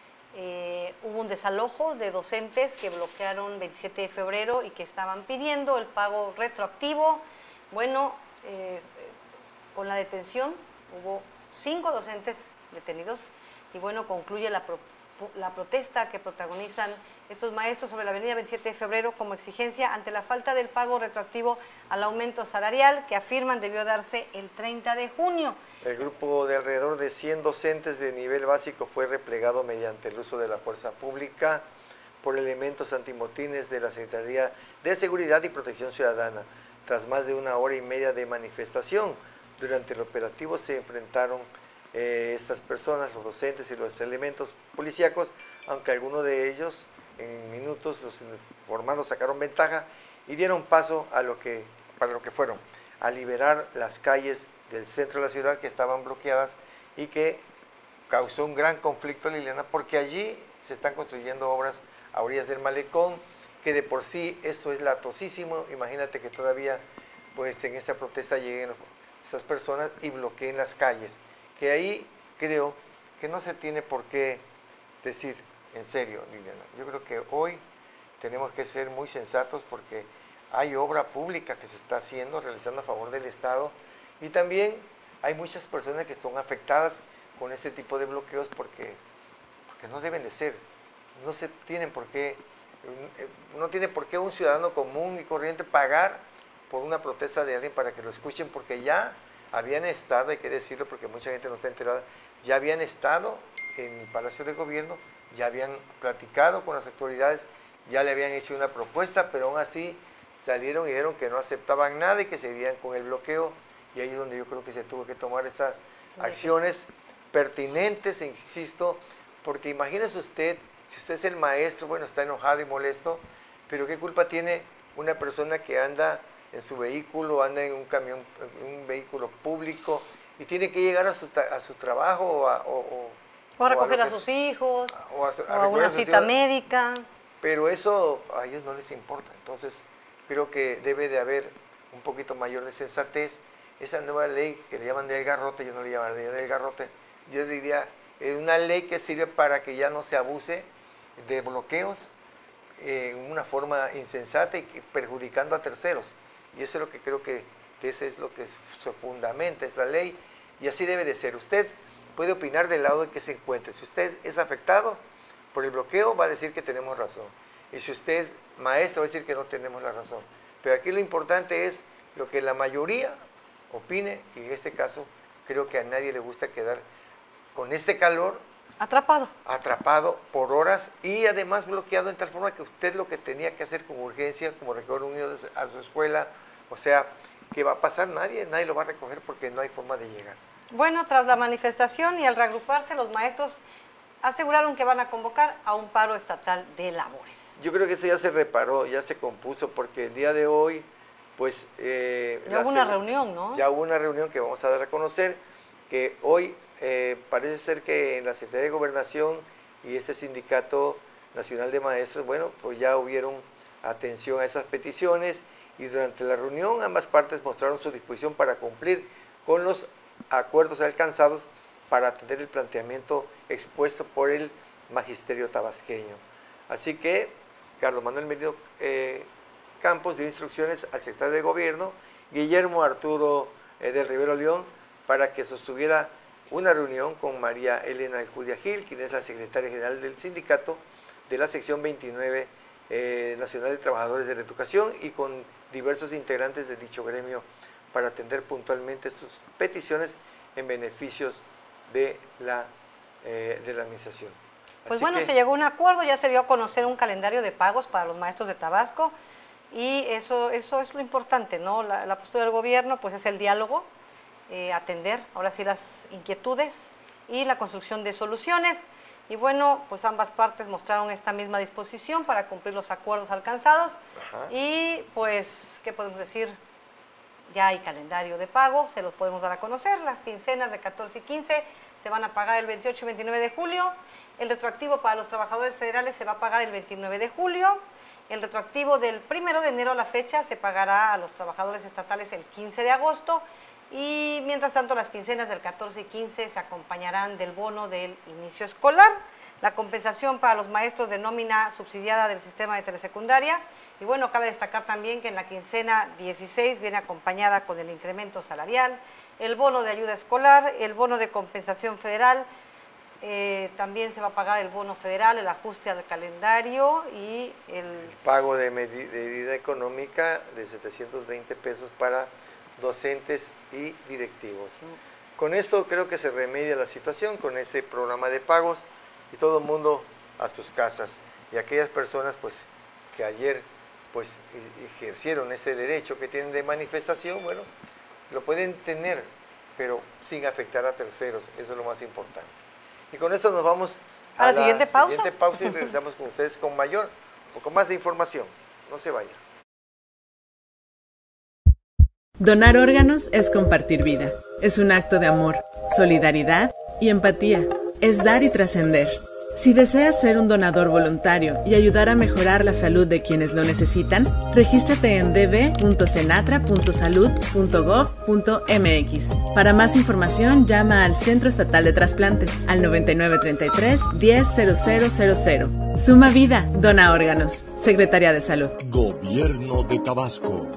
[SPEAKER 2] Eh, hubo un desalojo de docentes que bloquearon veintisiete de febrero y que estaban pidiendo el pago retroactivo. Bueno, eh, con la detención hubo cinco docentes detenidos y bueno, concluye la, pro, la protesta que protagonizan estos maestros sobre la avenida veintisiete de febrero como exigencia ante la falta del pago retroactivo al aumento salarial que afirman debió darse el treinta de junio.
[SPEAKER 1] El grupo de alrededor de cien docentes de nivel básico fue replegado mediante el uso de la fuerza pública por elementos antimotines de la Secretaría de Seguridad y Protección Ciudadana. Tras más de una hora y media de manifestación, durante el operativo se enfrentaron eh, estas personas, los docentes y los elementos policíacos, aunque algunos de ellos en minutos los informados sacaron ventaja y dieron paso a lo que, para lo que fueron, a liberar las calles del centro de la ciudad que estaban bloqueadas y que causó un gran conflicto, Liliana, porque allí se están construyendo obras a orillas del malecón, que de por sí esto es latosísimo. Imagínate que todavía pues en esta protesta lleguen estas personas y bloqueen las calles, que ahí creo que no se tiene por qué decir en serio, Liliana. Yo creo que hoy tenemos que ser muy sensatos porque hay obra pública que se está haciendo, realizando a favor del Estado, y también hay muchas personas que están afectadas con este tipo de bloqueos porque, porque no deben de ser, no se tienen por qué, no tiene por qué un ciudadano común y corriente pagar por una protesta de alguien para que lo escuchen, porque ya habían estado, hay que decirlo porque mucha gente no está enterada, ya habían estado en el Palacio de Gobierno, ya habían platicado con las autoridades, ya le habían hecho una propuesta, pero aún así salieron y dijeron que no aceptaban nada y que seguían con el bloqueo, y ahí es donde yo creo que se tuvo que tomar esas acciones pertinentes, insisto, porque imagínese usted, si usted es el maestro, bueno, está enojado y molesto, pero ¿qué culpa tiene una persona que anda en su vehículo, anda en un camión, en un vehículo público y tiene que llegar a su, a su trabajo o a, o, o,
[SPEAKER 2] o a recoger
[SPEAKER 1] o a,
[SPEAKER 2] a sus hijos,
[SPEAKER 1] o a,
[SPEAKER 2] a, a una cita médica?
[SPEAKER 1] Pero eso a ellos no les importa. Entonces, creo que debe de haber un poquito mayor de sensatez. Esa nueva ley que le llaman del garrote, yo no le llamaría del garrote, yo diría, es una ley que sirve para que ya no se abuse de bloqueos en una forma insensata y que, perjudicando a terceros. Y eso es lo que creo que ese es lo que se fundamenta esta ley, y así debe de ser. Usted puede opinar del lado en que se encuentre. Si usted es afectado por el bloqueo, va a decir que tenemos razón. Y si usted es maestro, va a decir que no tenemos la razón. Pero aquí lo importante es lo que la mayoría opine, y en este caso creo que a nadie le gusta quedar con este calor
[SPEAKER 2] atrapado
[SPEAKER 1] atrapado por horas y además bloqueado en tal forma que usted lo que tenía que hacer con urgencia, como recoger un niño a su escuela, o sea, ¿qué va a pasar? Nadie, nadie lo va a recoger porque no hay forma de llegar.
[SPEAKER 2] Bueno, tras la manifestación y al reagruparse, los maestros aseguraron que van a convocar a un paro estatal de labores.
[SPEAKER 1] Yo creo que eso ya se reparó, ya se compuso, porque el día de hoy, pues... Eh,
[SPEAKER 2] ya hubo una reunión, ¿no?
[SPEAKER 1] Ya hubo una reunión que vamos a dar a conocer, que hoy eh, parece ser que en la Secretaría de Gobernación y este Sindicato Nacional de Maestros, bueno, pues ya hubieron atención a esas peticiones, y durante la reunión ambas partes mostraron su disposición para cumplir con los acuerdos alcanzados para atender el planteamiento expuesto por el magisterio tabasqueño. Así que Carlos Manuel Merino eh, Campos dio instrucciones al secretario de Gobierno, Guillermo Arturo eh, del Rivero León, para que sostuviera una reunión con María Elena Alcudia Gil, quien es la secretaria general del sindicato de la sección veintinueve eh, Nacional de Trabajadores de la Educación, y con diversos integrantes de dicho gremio para atender puntualmente sus peticiones en beneficios de la, eh, de la administración.
[SPEAKER 2] Pues
[SPEAKER 1] Así
[SPEAKER 2] bueno,
[SPEAKER 1] que,
[SPEAKER 2] se llegó a un acuerdo, ya se dio a conocer un calendario de pagos para los maestros de Tabasco, y eso, eso es lo importante, ¿no? La, la postura del gobierno pues es el diálogo, eh, atender ahora sí las inquietudes y la construcción de soluciones. Y bueno, pues ambas partes mostraron esta misma disposición para cumplir los acuerdos alcanzados. Ajá. Y pues, ¿qué podemos decir? Ya hay calendario de pago, se los podemos dar a conocer. Las quincenas de catorce y quince se van a pagar el veintiocho y veintinueve de julio. El retroactivo para los trabajadores federales se va a pagar el veintinueve de julio. El retroactivo del primero de enero a la fecha se pagará a los trabajadores estatales el quince de agosto y mientras tanto las quincenas del catorce y quince se acompañarán del bono del inicio escolar. La compensación para los maestros de nómina subsidiada del sistema de telesecundaria. Y bueno, cabe destacar también que en la quincena dieciséis viene acompañada con el incremento salarial, el bono de ayuda escolar, el bono de compensación federal, eh, también se va a pagar el bono federal, el ajuste al calendario y el... el
[SPEAKER 1] pago de medida económica de setecientos veinte pesos para docentes y directivos. Mm. Con esto creo que se remedia la situación, con ese programa de pagos, y todo el mundo a sus casas. Y aquellas personas pues que ayer pues ejercieron ese derecho que tienen de manifestación, bueno, lo pueden tener, pero sin afectar a terceros, eso es lo más importante. Y con esto nos vamos
[SPEAKER 2] a, a la, la siguiente pausa.
[SPEAKER 1] siguiente pausa y regresamos con ustedes con mayor o con más de información. No se vayan.
[SPEAKER 4] Donar órganos es compartir vida. Es un acto de amor, solidaridad y empatía. Es dar y trascender. Si deseas ser un donador voluntario y ayudar a mejorar la salud de quienes lo necesitan, regístrate en d b punto senatra punto salud punto gov punto m x. Para más información, llama al Centro Estatal de Trasplantes al noventa y nueve treinta y tres diez cero cero cero cero. Suma vida, dona órganos. Secretaría de Salud.
[SPEAKER 5] Gobierno de Tabasco.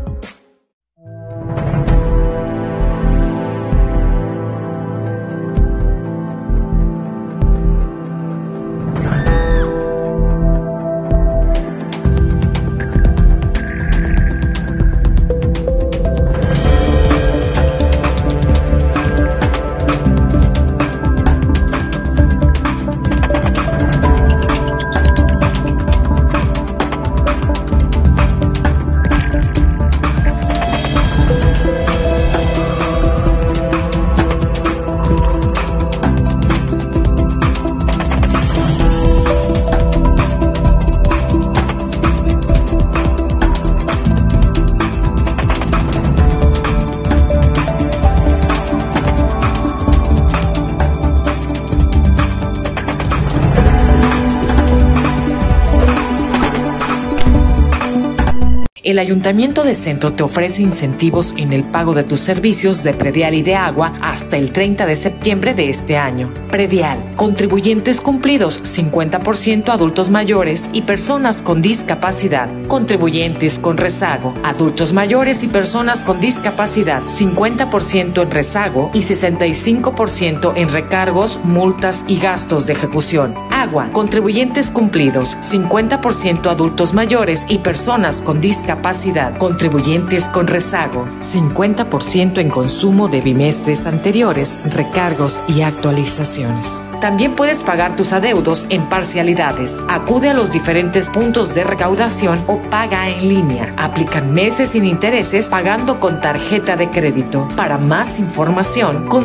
[SPEAKER 6] El Ayuntamiento de Centro te ofrece incentivos en el pago de tus servicios de predial y de agua hasta el treinta de septiembre de este año. Predial, contribuyentes cumplidos cincuenta por ciento adultos mayores y personas con discapacidad. Contribuyentes con rezago, adultos mayores y personas con discapacidad cincuenta por ciento en rezago y sesenta y cinco por ciento en recargos, multas y gastos de ejecución. Agua, contribuyentes cumplidos cincuenta por ciento adultos mayores y personas con discapacidad. Capacidad, contribuyentes con rezago, cincuenta por ciento en consumo de bimestres anteriores, recargos y actualizaciones. También puedes pagar tus adeudos en parcialidades. Acude a los diferentes puntos de recaudación o paga en línea. Aplican meses sin intereses pagando con tarjeta de crédito. Para más información, con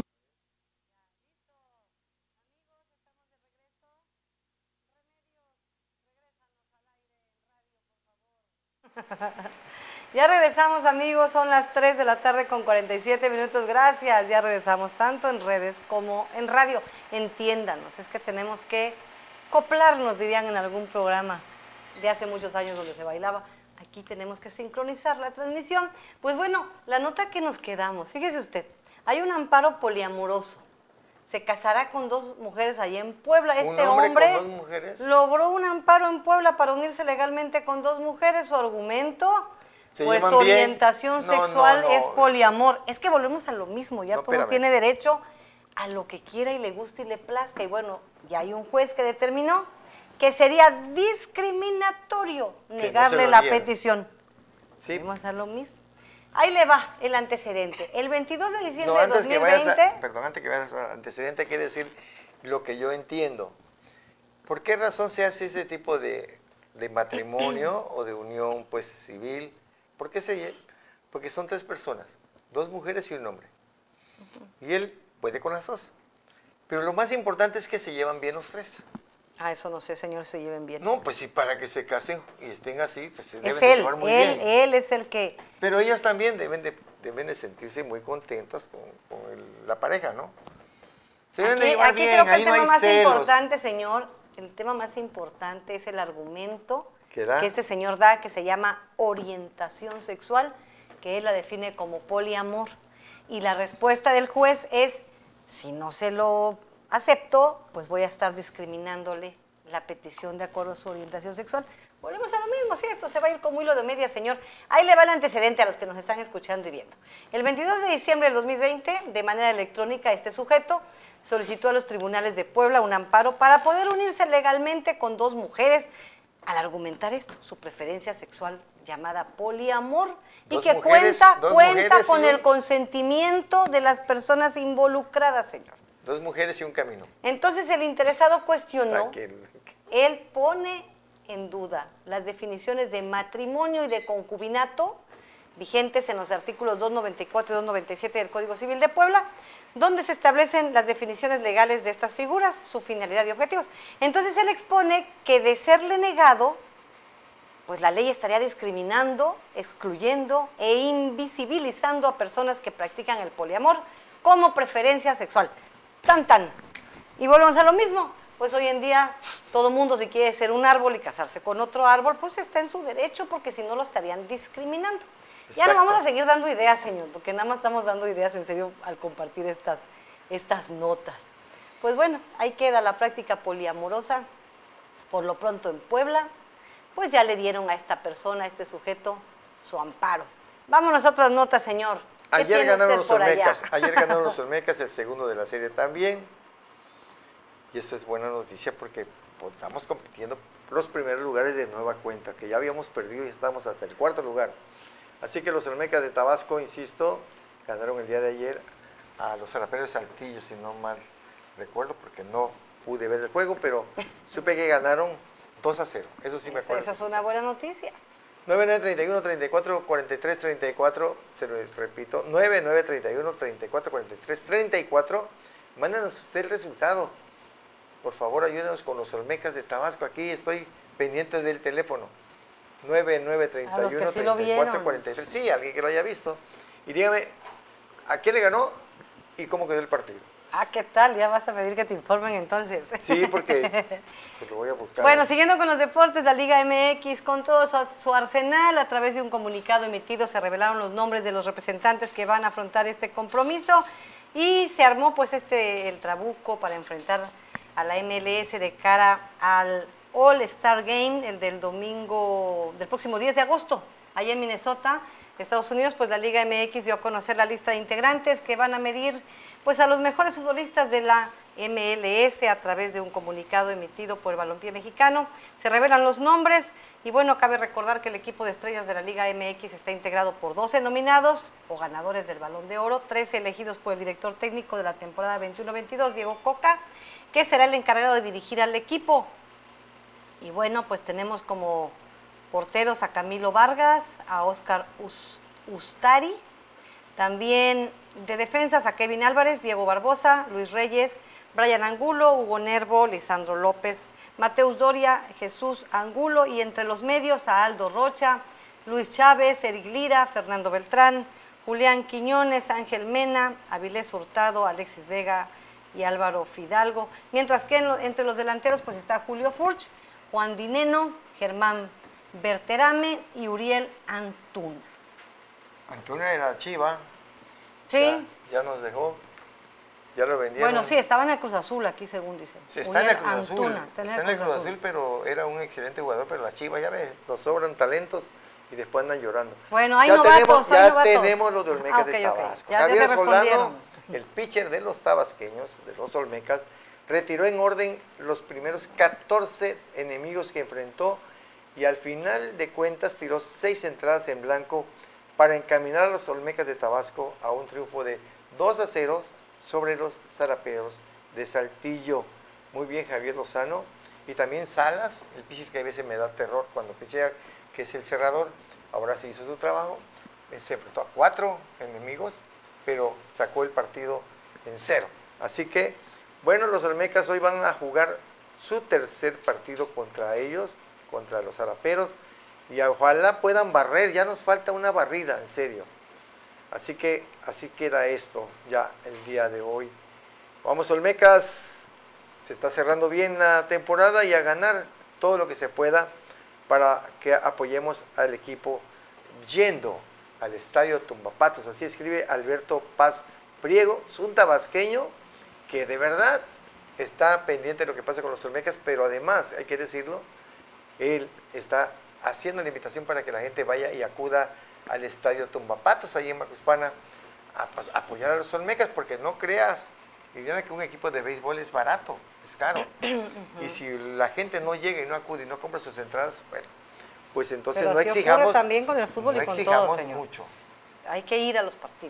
[SPEAKER 2] Ya regresamos, amigos, son las tres de la tarde con cuarenta y siete minutos, gracias, ya regresamos tanto en redes como en radio. Entiéndanos, es que tenemos que coplarnos, dirían en algún programa de hace muchos años donde se bailaba. Aquí tenemos que sincronizar la transmisión. Pues bueno, la nota que nos quedamos, fíjese usted, hay un amparo poliamoroso. Se casará con dos mujeres allá en Puebla. Este hombre, hombre
[SPEAKER 1] con dos mujeres?
[SPEAKER 2] logró un amparo en Puebla para unirse legalmente con dos mujeres. Su argumento, pues su orientación
[SPEAKER 1] no,
[SPEAKER 2] sexual
[SPEAKER 1] no, no.
[SPEAKER 2] es poliamor. Es que volvemos a lo mismo, ya
[SPEAKER 1] no,
[SPEAKER 2] todo
[SPEAKER 1] espérame.
[SPEAKER 2] tiene derecho a lo que quiera y le guste y le plazca. Y bueno, ya hay un juez que determinó que sería discriminatorio negarle
[SPEAKER 1] no
[SPEAKER 2] la
[SPEAKER 1] dieron.
[SPEAKER 2] petición.
[SPEAKER 1] Sí.
[SPEAKER 2] Vamos a lo mismo. Ahí le va el antecedente. El veintidós de diciembre
[SPEAKER 1] No,
[SPEAKER 2] de
[SPEAKER 1] antes
[SPEAKER 2] dos mil
[SPEAKER 1] que
[SPEAKER 2] veinte...
[SPEAKER 1] vayas a, perdón, antes que vayas al antecedente, hay que decir lo que yo entiendo. ¿Por qué razón se hace ese tipo de, de matrimonio o de unión pues civil? ¿Por qué se Porque son tres personas, dos mujeres y un hombre. Y él puede con las dos. Pero lo más importante es que se llevan bien los tres.
[SPEAKER 2] Ah, eso no sé, señor, se lleven bien.
[SPEAKER 1] No, pues sí, para que se casen y estén así, pues se
[SPEAKER 2] es
[SPEAKER 1] deben de
[SPEAKER 2] él,
[SPEAKER 1] llevar muy
[SPEAKER 2] él,
[SPEAKER 1] bien.
[SPEAKER 2] él es el que...
[SPEAKER 1] Pero ellas también deben de, deben de sentirse muy contentas con, con el- la pareja, ¿no? Se deben de
[SPEAKER 2] Aquí,
[SPEAKER 1] llevar
[SPEAKER 2] aquí
[SPEAKER 1] bien,
[SPEAKER 2] creo que
[SPEAKER 1] ahí
[SPEAKER 2] el
[SPEAKER 1] no
[SPEAKER 2] tema
[SPEAKER 1] hay
[SPEAKER 2] más
[SPEAKER 1] celos.
[SPEAKER 2] importante, señor, el tema más importante es el argumento
[SPEAKER 1] ¿Qué da?
[SPEAKER 2] que este señor da, que se llama orientación sexual, que él la define como poliamor. Y la respuesta del juez es, si no se lo acepto, pues voy a estar discriminándole la petición de acuerdo a su orientación sexual. Volvemos a lo mismo, sí, esto se va a ir como hilo de media, señor. Ahí le va el antecedente a los que nos están escuchando y viendo. El veintidós de diciembre del dos mil veinte, de manera electrónica, este sujeto solicitó a los tribunales de Puebla un amparo para poder unirse legalmente con dos mujeres, al argumentar esto, su preferencia sexual llamada poliamor, y que
[SPEAKER 1] mujeres,
[SPEAKER 2] cuenta, cuenta
[SPEAKER 1] mujeres
[SPEAKER 2] con
[SPEAKER 1] un...
[SPEAKER 2] el consentimiento de las personas involucradas, señor.
[SPEAKER 1] Dos mujeres y un camino.
[SPEAKER 2] Entonces el interesado cuestionó,
[SPEAKER 1] Aquel...
[SPEAKER 2] él pone en duda las definiciones de matrimonio y de concubinato vigentes en los artículos doscientos noventa y cuatro y doscientos noventa y siete del Código Civil de Puebla, donde se establecen las definiciones legales de estas figuras, su finalidad y objetivos. Entonces él expone que de serle negado, pues la ley estaría discriminando, excluyendo e invisibilizando a personas que practican el poliamor como preferencia sexual. Tan, tan. Y volvemos a lo mismo. Pues hoy en día todo mundo, si quiere ser un árbol y casarse con otro árbol, pues está en su derecho, porque si no lo estarían discriminando. Exacto. Ya no vamos a seguir dando ideas, señor, porque nada más estamos dando ideas en serio al compartir estas, estas notas. Pues bueno, ahí queda la práctica poliamorosa, por lo pronto en Puebla. Pues ya le dieron a esta persona, a este sujeto, su amparo. Vámonos a otras notas, señor.
[SPEAKER 1] Ayer ganaron los Olmecas, ayer ganaron los Olmecas, el segundo de la serie también. Y esto es buena noticia porque pues, estamos compitiendo los primeros lugares de nueva cuenta, que ya habíamos perdido y estamos hasta el cuarto lugar. Así que los Olmecas de Tabasco, insisto, ganaron el día de ayer a los Zaraperos de Saltillo, si no mal recuerdo, porque no pude ver el juego, pero supe que ganaron dos a cero, eso sí me acuerdo.
[SPEAKER 2] Esa es una buena noticia.
[SPEAKER 1] nueve nueve treinta y uno treinta y cuatro cuarenta y tres treinta y cuatro, se lo repito, nueve nueve treinta y uno treinta y cuatro cuarenta y tres treinta y cuatro, mándanos usted el resultado. Por favor, ayúdenos con los Olmecas de Tabasco, aquí estoy pendiente del teléfono. nueve nueve treinta y uno
[SPEAKER 2] sí
[SPEAKER 1] treinta y cuatro cuarenta y tres, sí, alguien que lo haya visto. Y dígame, ¿a quién le ganó y cómo quedó el partido?
[SPEAKER 2] Ah, ¿qué tal? Ya vas a pedir que te informen entonces.
[SPEAKER 1] Sí, porque se lo voy a buscar.
[SPEAKER 2] Bueno, siguiendo con los deportes, la Liga M X, con todo su, su arsenal, a través de un comunicado emitido, se revelaron los nombres de los representantes que van a afrontar este compromiso y se armó pues este, el trabuco para enfrentar a la M L S de cara al All-Star Game, el del domingo, del próximo diez de agosto, allá en Minnesota, Estados Unidos. Pues la Liga M X dio a conocer la lista de integrantes que van a medir pues a los mejores futbolistas de la M L S a través de un comunicado emitido por el Balompié Mexicano. Se revelan los nombres y bueno, cabe recordar que el equipo de estrellas de la Liga M X está integrado por doce nominados o ganadores del Balón de Oro, trece elegidos por el director técnico de la temporada veintiuno veintidós, Diego Coca, que será el encargado de dirigir al equipo. Y bueno, pues tenemos como porteros a Camilo Vargas, a Oscar Ustari, también de defensas a Kevin Álvarez, Diego Barbosa, Luis Reyes, Brian Angulo, Hugo Nervo, Lisandro López, Mateus Doria, Jesús Angulo, y entre los medios a Aldo Rocha, Luis Chávez, Eric Lira, Fernando Beltrán, Julián Quiñones, Ángel Mena, Avilés Hurtado, Alexis Vega y Álvaro Fidalgo, mientras que en lo, entre los delanteros pues está Julio Furch, Juan Dineno, Germán Berterame y Uriel Antuna.
[SPEAKER 1] Antuna era Chiva.
[SPEAKER 2] Sí.
[SPEAKER 1] Ya, ya nos dejó. Ya lo vendieron.
[SPEAKER 2] Bueno, sí, estaba en el Cruz Azul aquí, según dicen.
[SPEAKER 1] Sí, está en el Cruz Azul.
[SPEAKER 2] Antuna, está en el,
[SPEAKER 1] está
[SPEAKER 2] Cruz,
[SPEAKER 1] en el Cruz
[SPEAKER 2] Azul.
[SPEAKER 1] Azul, pero era un excelente jugador, pero la Chiva, ya ves, nos sobran talentos y después andan llorando.
[SPEAKER 2] Bueno, hay
[SPEAKER 1] ya
[SPEAKER 2] novatos,
[SPEAKER 1] tenemos,
[SPEAKER 2] hay
[SPEAKER 1] Ya
[SPEAKER 2] novatos.
[SPEAKER 1] tenemos los de Olmecas
[SPEAKER 2] ah, okay,
[SPEAKER 1] de Tabasco.
[SPEAKER 2] Okay. Ya,
[SPEAKER 1] Javier
[SPEAKER 2] ya te
[SPEAKER 1] Solano, el pitcher de los tabasqueños, de los Olmecas, retiró en orden los primeros catorce enemigos que enfrentó y al final de cuentas tiró seis entradas en blanco para encaminar a los Olmecas de Tabasco a un triunfo de dos a cero sobre los Zaraperos de Saltillo. Muy bien Javier Lozano. Y también Salas, el pitcher que a veces me da terror cuando pichea, que es el cerrador. Ahora sí hizo su trabajo. Se enfrentó a cuatro enemigos, pero sacó el partido en cero. Así que, bueno, los Olmecas hoy van a jugar su tercer partido contra ellos, contra los Zaraperos. Y ojalá puedan barrer, ya nos falta una barrida, en serio. Así que así queda esto ya el día de hoy. Vamos Olmecas, se está cerrando bien la temporada y a ganar todo lo que se pueda para que apoyemos al equipo yendo al estadio Tumbapatos. Así escribe Alberto Paz Priego, es un tabasqueño que de verdad está pendiente de lo que pasa con los Olmecas, pero además, hay que decirlo, él está haciendo la invitación para que la gente vaya y acuda al estadio Tumbapatos, ahí en Macuspana, a, pues, a apoyar a los Olmecas, porque no creas, Viviana, que un equipo de béisbol es barato, es caro. Uh-huh. Y si la gente no llega y no acude y no compra sus entradas, bueno, pues entonces
[SPEAKER 2] pero
[SPEAKER 1] no
[SPEAKER 2] así
[SPEAKER 1] exijamos.
[SPEAKER 2] También con el fútbol
[SPEAKER 1] no
[SPEAKER 2] y con
[SPEAKER 1] exijamos
[SPEAKER 2] todo, señor.
[SPEAKER 1] mucho.
[SPEAKER 2] Hay que ir a los partidos.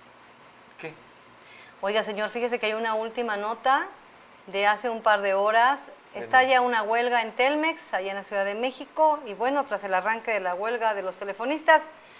[SPEAKER 1] ¿Qué?
[SPEAKER 2] Oiga, señor, fíjese que hay una última nota de hace un par de horas. Está ya una huelga en Telmex, allá en la Ciudad de México, y bueno, tras el arranque de la huelga de los telefonistas,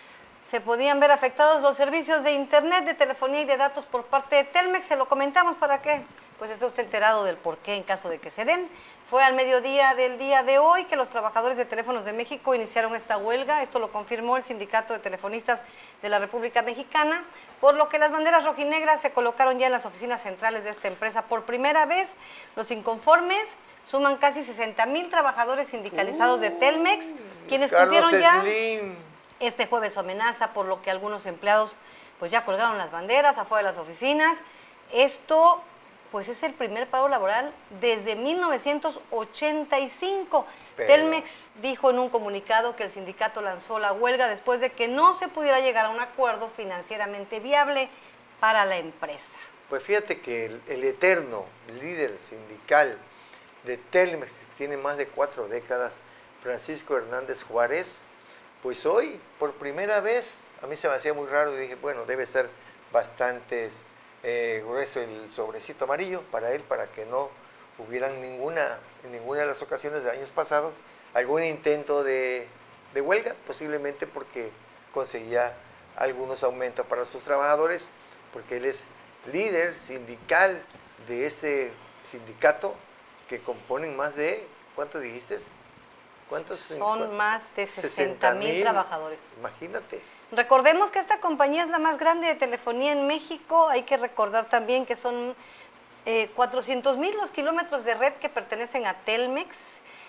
[SPEAKER 2] se podían ver afectados los servicios de internet, de telefonía y de datos por parte de Telmex. Se lo comentamos para que pues esté usted enterado del por qué en caso de que se den. Fue al mediodía del día de hoy que los trabajadores de Teléfonos de México iniciaron esta huelga. Esto lo confirmó el Sindicato de Telefonistas de la República Mexicana, por lo que las banderas rojinegras se colocaron ya en las oficinas centrales de esta empresa. Por primera vez, los inconformes suman casi sesenta mil trabajadores sindicalizados uh, de Telmex, quienes
[SPEAKER 1] Carlos
[SPEAKER 2] cumplieron ya
[SPEAKER 1] Slim.
[SPEAKER 2] este jueves su amenaza, por lo que algunos empleados pues ya colgaron las banderas afuera de las oficinas. Esto pues es el primer paro laboral desde mil novecientos ochenta y cinco. Pero... Telmex dijo en un comunicado que el sindicato lanzó la huelga después de que no se pudiera llegar a un acuerdo financieramente viable para la empresa.
[SPEAKER 1] Pues fíjate que el, el eterno líder sindical de Telmex, que tiene más de cuatro décadas, Francisco Hernández Juárez, pues hoy, por primera vez, a mí se me hacía muy raro y dije, bueno, debe ser bastante eh, grueso el sobrecito amarillo para él, para que no hubieran ninguna, en ninguna de las ocasiones de años pasados, algún intento de, de huelga, posiblemente porque conseguía algunos aumentos para sus trabajadores, porque él es líder sindical de ese sindicato que componen más de, ¿cuánto dijiste? ¿Cuántos?
[SPEAKER 2] Son
[SPEAKER 1] ¿cuántos?
[SPEAKER 2] más de sesenta mil trabajadores.
[SPEAKER 1] Imagínate.
[SPEAKER 2] Recordemos que esta compañía es la más grande de telefonía en México. Hay que recordar también que son eh, cuatrocientos mil los kilómetros de red que pertenecen a Telmex.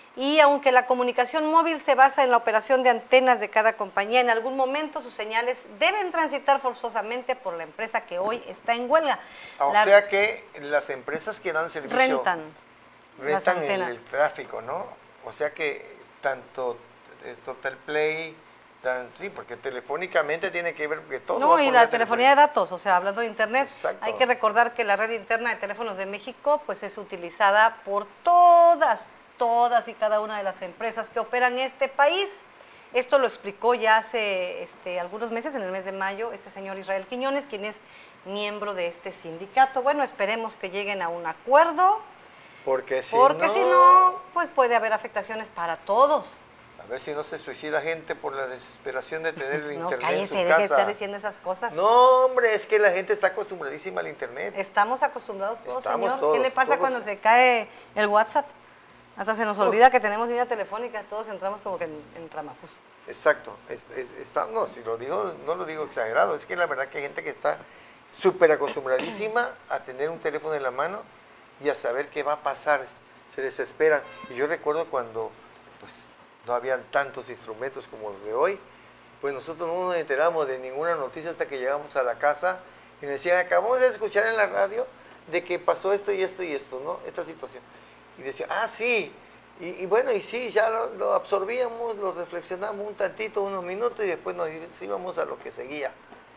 [SPEAKER 2] Y aunque la comunicación móvil se basa en la operación de antenas de cada compañía, en algún momento sus señales deben transitar forzosamente por la empresa que hoy está en huelga.
[SPEAKER 1] O
[SPEAKER 2] la...
[SPEAKER 1] sea que las empresas que dan servicio
[SPEAKER 2] rentan,
[SPEAKER 1] rentan el, el tráfico, ¿no? O sea que tanto Total Play, tan, sí, porque telefónicamente tiene que ver que todo.
[SPEAKER 2] No, y la telefonía de datos, o sea, hablando de internet.
[SPEAKER 1] Exacto.
[SPEAKER 2] Hay que recordar que la red interna de Teléfonos de México pues es utilizada por todas, todas y cada una de las empresas que operan en este país. Esto lo explicó ya hace este, algunos meses, en el mes de mayo, este señor Israel Quiñones, quien es miembro de este sindicato. Bueno, esperemos que lleguen a un acuerdo.
[SPEAKER 1] Porque si
[SPEAKER 2] Porque
[SPEAKER 1] no,
[SPEAKER 2] si no, pues puede haber afectaciones para todos.
[SPEAKER 1] A ver si no se suicida gente por la desesperación de tener el
[SPEAKER 2] no,
[SPEAKER 1] internet
[SPEAKER 2] cállese,
[SPEAKER 1] en su
[SPEAKER 2] deje
[SPEAKER 1] casa.
[SPEAKER 2] de estar diciendo esas cosas.
[SPEAKER 1] No, hombre, es que la gente está acostumbradísima al internet.
[SPEAKER 2] Estamos acostumbrados todos,
[SPEAKER 1] Estamos
[SPEAKER 2] señor.
[SPEAKER 1] todos,
[SPEAKER 2] ¿Qué le pasa
[SPEAKER 1] todos.
[SPEAKER 2] cuando se cae el WhatsApp? Hasta se nos olvida que tenemos línea telefónica, todos entramos como que en, en tramafus.
[SPEAKER 1] Exacto. Es, es, está, no, si lo digo, no lo digo exagerado, es que la verdad que hay gente que está súper acostumbradísima a tener un teléfono en la mano y a saber qué va a pasar. Se desesperan. Y yo recuerdo cuando pues, no habían tantos instrumentos como los de hoy, pues nosotros no nos enteramos de ninguna noticia hasta que llegamos a la casa y nos decían, acabamos de escuchar en la radio de que pasó esto y esto y esto, ¿no? Esta situación. Y decía, ah, sí, y, y bueno, y sí, ya lo, lo absorbíamos, lo reflexionamos un tantito, unos minutos, y después nos íbamos a lo que seguía.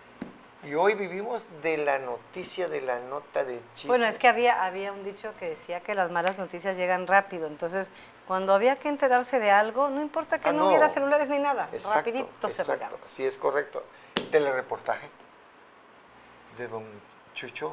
[SPEAKER 1] Y hoy vivimos de la noticia, de la nota, del chisme.
[SPEAKER 2] Bueno, es que había, había un dicho que decía que las malas noticias llegan rápido, entonces cuando había que enterarse de algo, no importa que
[SPEAKER 1] ah,
[SPEAKER 2] no,
[SPEAKER 1] no
[SPEAKER 2] hubiera celulares ni nada,
[SPEAKER 1] exacto,
[SPEAKER 2] rapidito se
[SPEAKER 1] Exacto,
[SPEAKER 2] regaba.
[SPEAKER 1] sí es correcto. Telereportaje de don Chucho,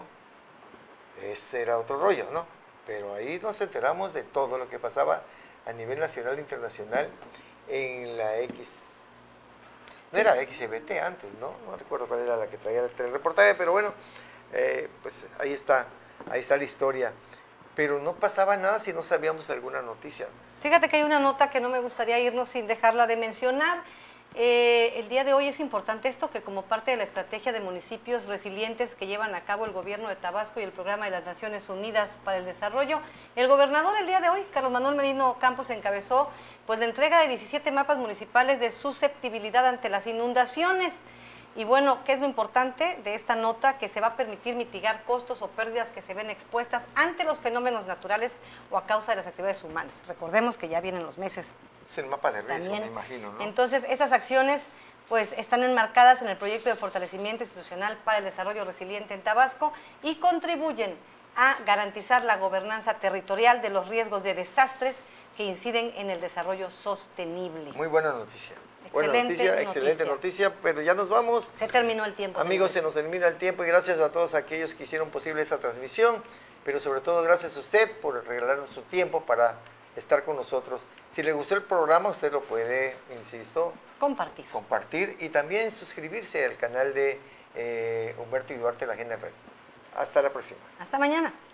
[SPEAKER 1] ese era otro rollo, ¿no? Pero ahí nos enteramos de todo lo que pasaba a nivel nacional e internacional en la X. No era X B T antes, ¿no? No recuerdo cuál era la que traía el telereportaje, pero bueno, eh, pues ahí está, ahí está la historia. Pero no pasaba nada si no sabíamos alguna noticia.
[SPEAKER 2] Fíjate que hay una nota que no me gustaría irnos sin dejarla de mencionar. Eh, el día de hoy es importante esto, que como parte de la estrategia de municipios resilientes que llevan a cabo el gobierno de Tabasco y el programa de las Naciones Unidas para el Desarrollo, el gobernador el día de hoy, Carlos Manuel Merino Campos, encabezó pues la entrega de diecisiete mapas municipales de susceptibilidad ante las inundaciones. Y bueno, ¿qué es lo importante de esta nota? Que se va a permitir mitigar costos o pérdidas que se ven expuestas ante los fenómenos naturales o a causa de las actividades humanas. Recordemos que ya vienen los meses.
[SPEAKER 1] Es el mapa de riesgo,
[SPEAKER 2] También.
[SPEAKER 1] me imagino, ¿no?
[SPEAKER 2] Entonces, esas acciones pues están enmarcadas en el proyecto de fortalecimiento institucional para el desarrollo resiliente en Tabasco y contribuyen a garantizar la gobernanza territorial de los riesgos de desastres que inciden en el desarrollo sostenible.
[SPEAKER 1] Muy buena noticia. Buena
[SPEAKER 2] Excelente
[SPEAKER 1] noticia, excelente
[SPEAKER 2] noticia.
[SPEAKER 1] noticia, pero ya nos vamos.
[SPEAKER 2] Se terminó el tiempo.
[SPEAKER 1] Amigos,
[SPEAKER 2] señores.
[SPEAKER 1] se nos termina el tiempo y gracias a todos aquellos que hicieron posible esta transmisión, pero sobre todo gracias a usted por regalarnos su tiempo para estar con nosotros. Si le gustó el programa, usted lo puede, insisto,
[SPEAKER 2] compartir.
[SPEAKER 1] compartir y también suscribirse al canal de eh, Humberto y Duarte, La Agenda Red. Hasta la próxima.
[SPEAKER 2] Hasta mañana.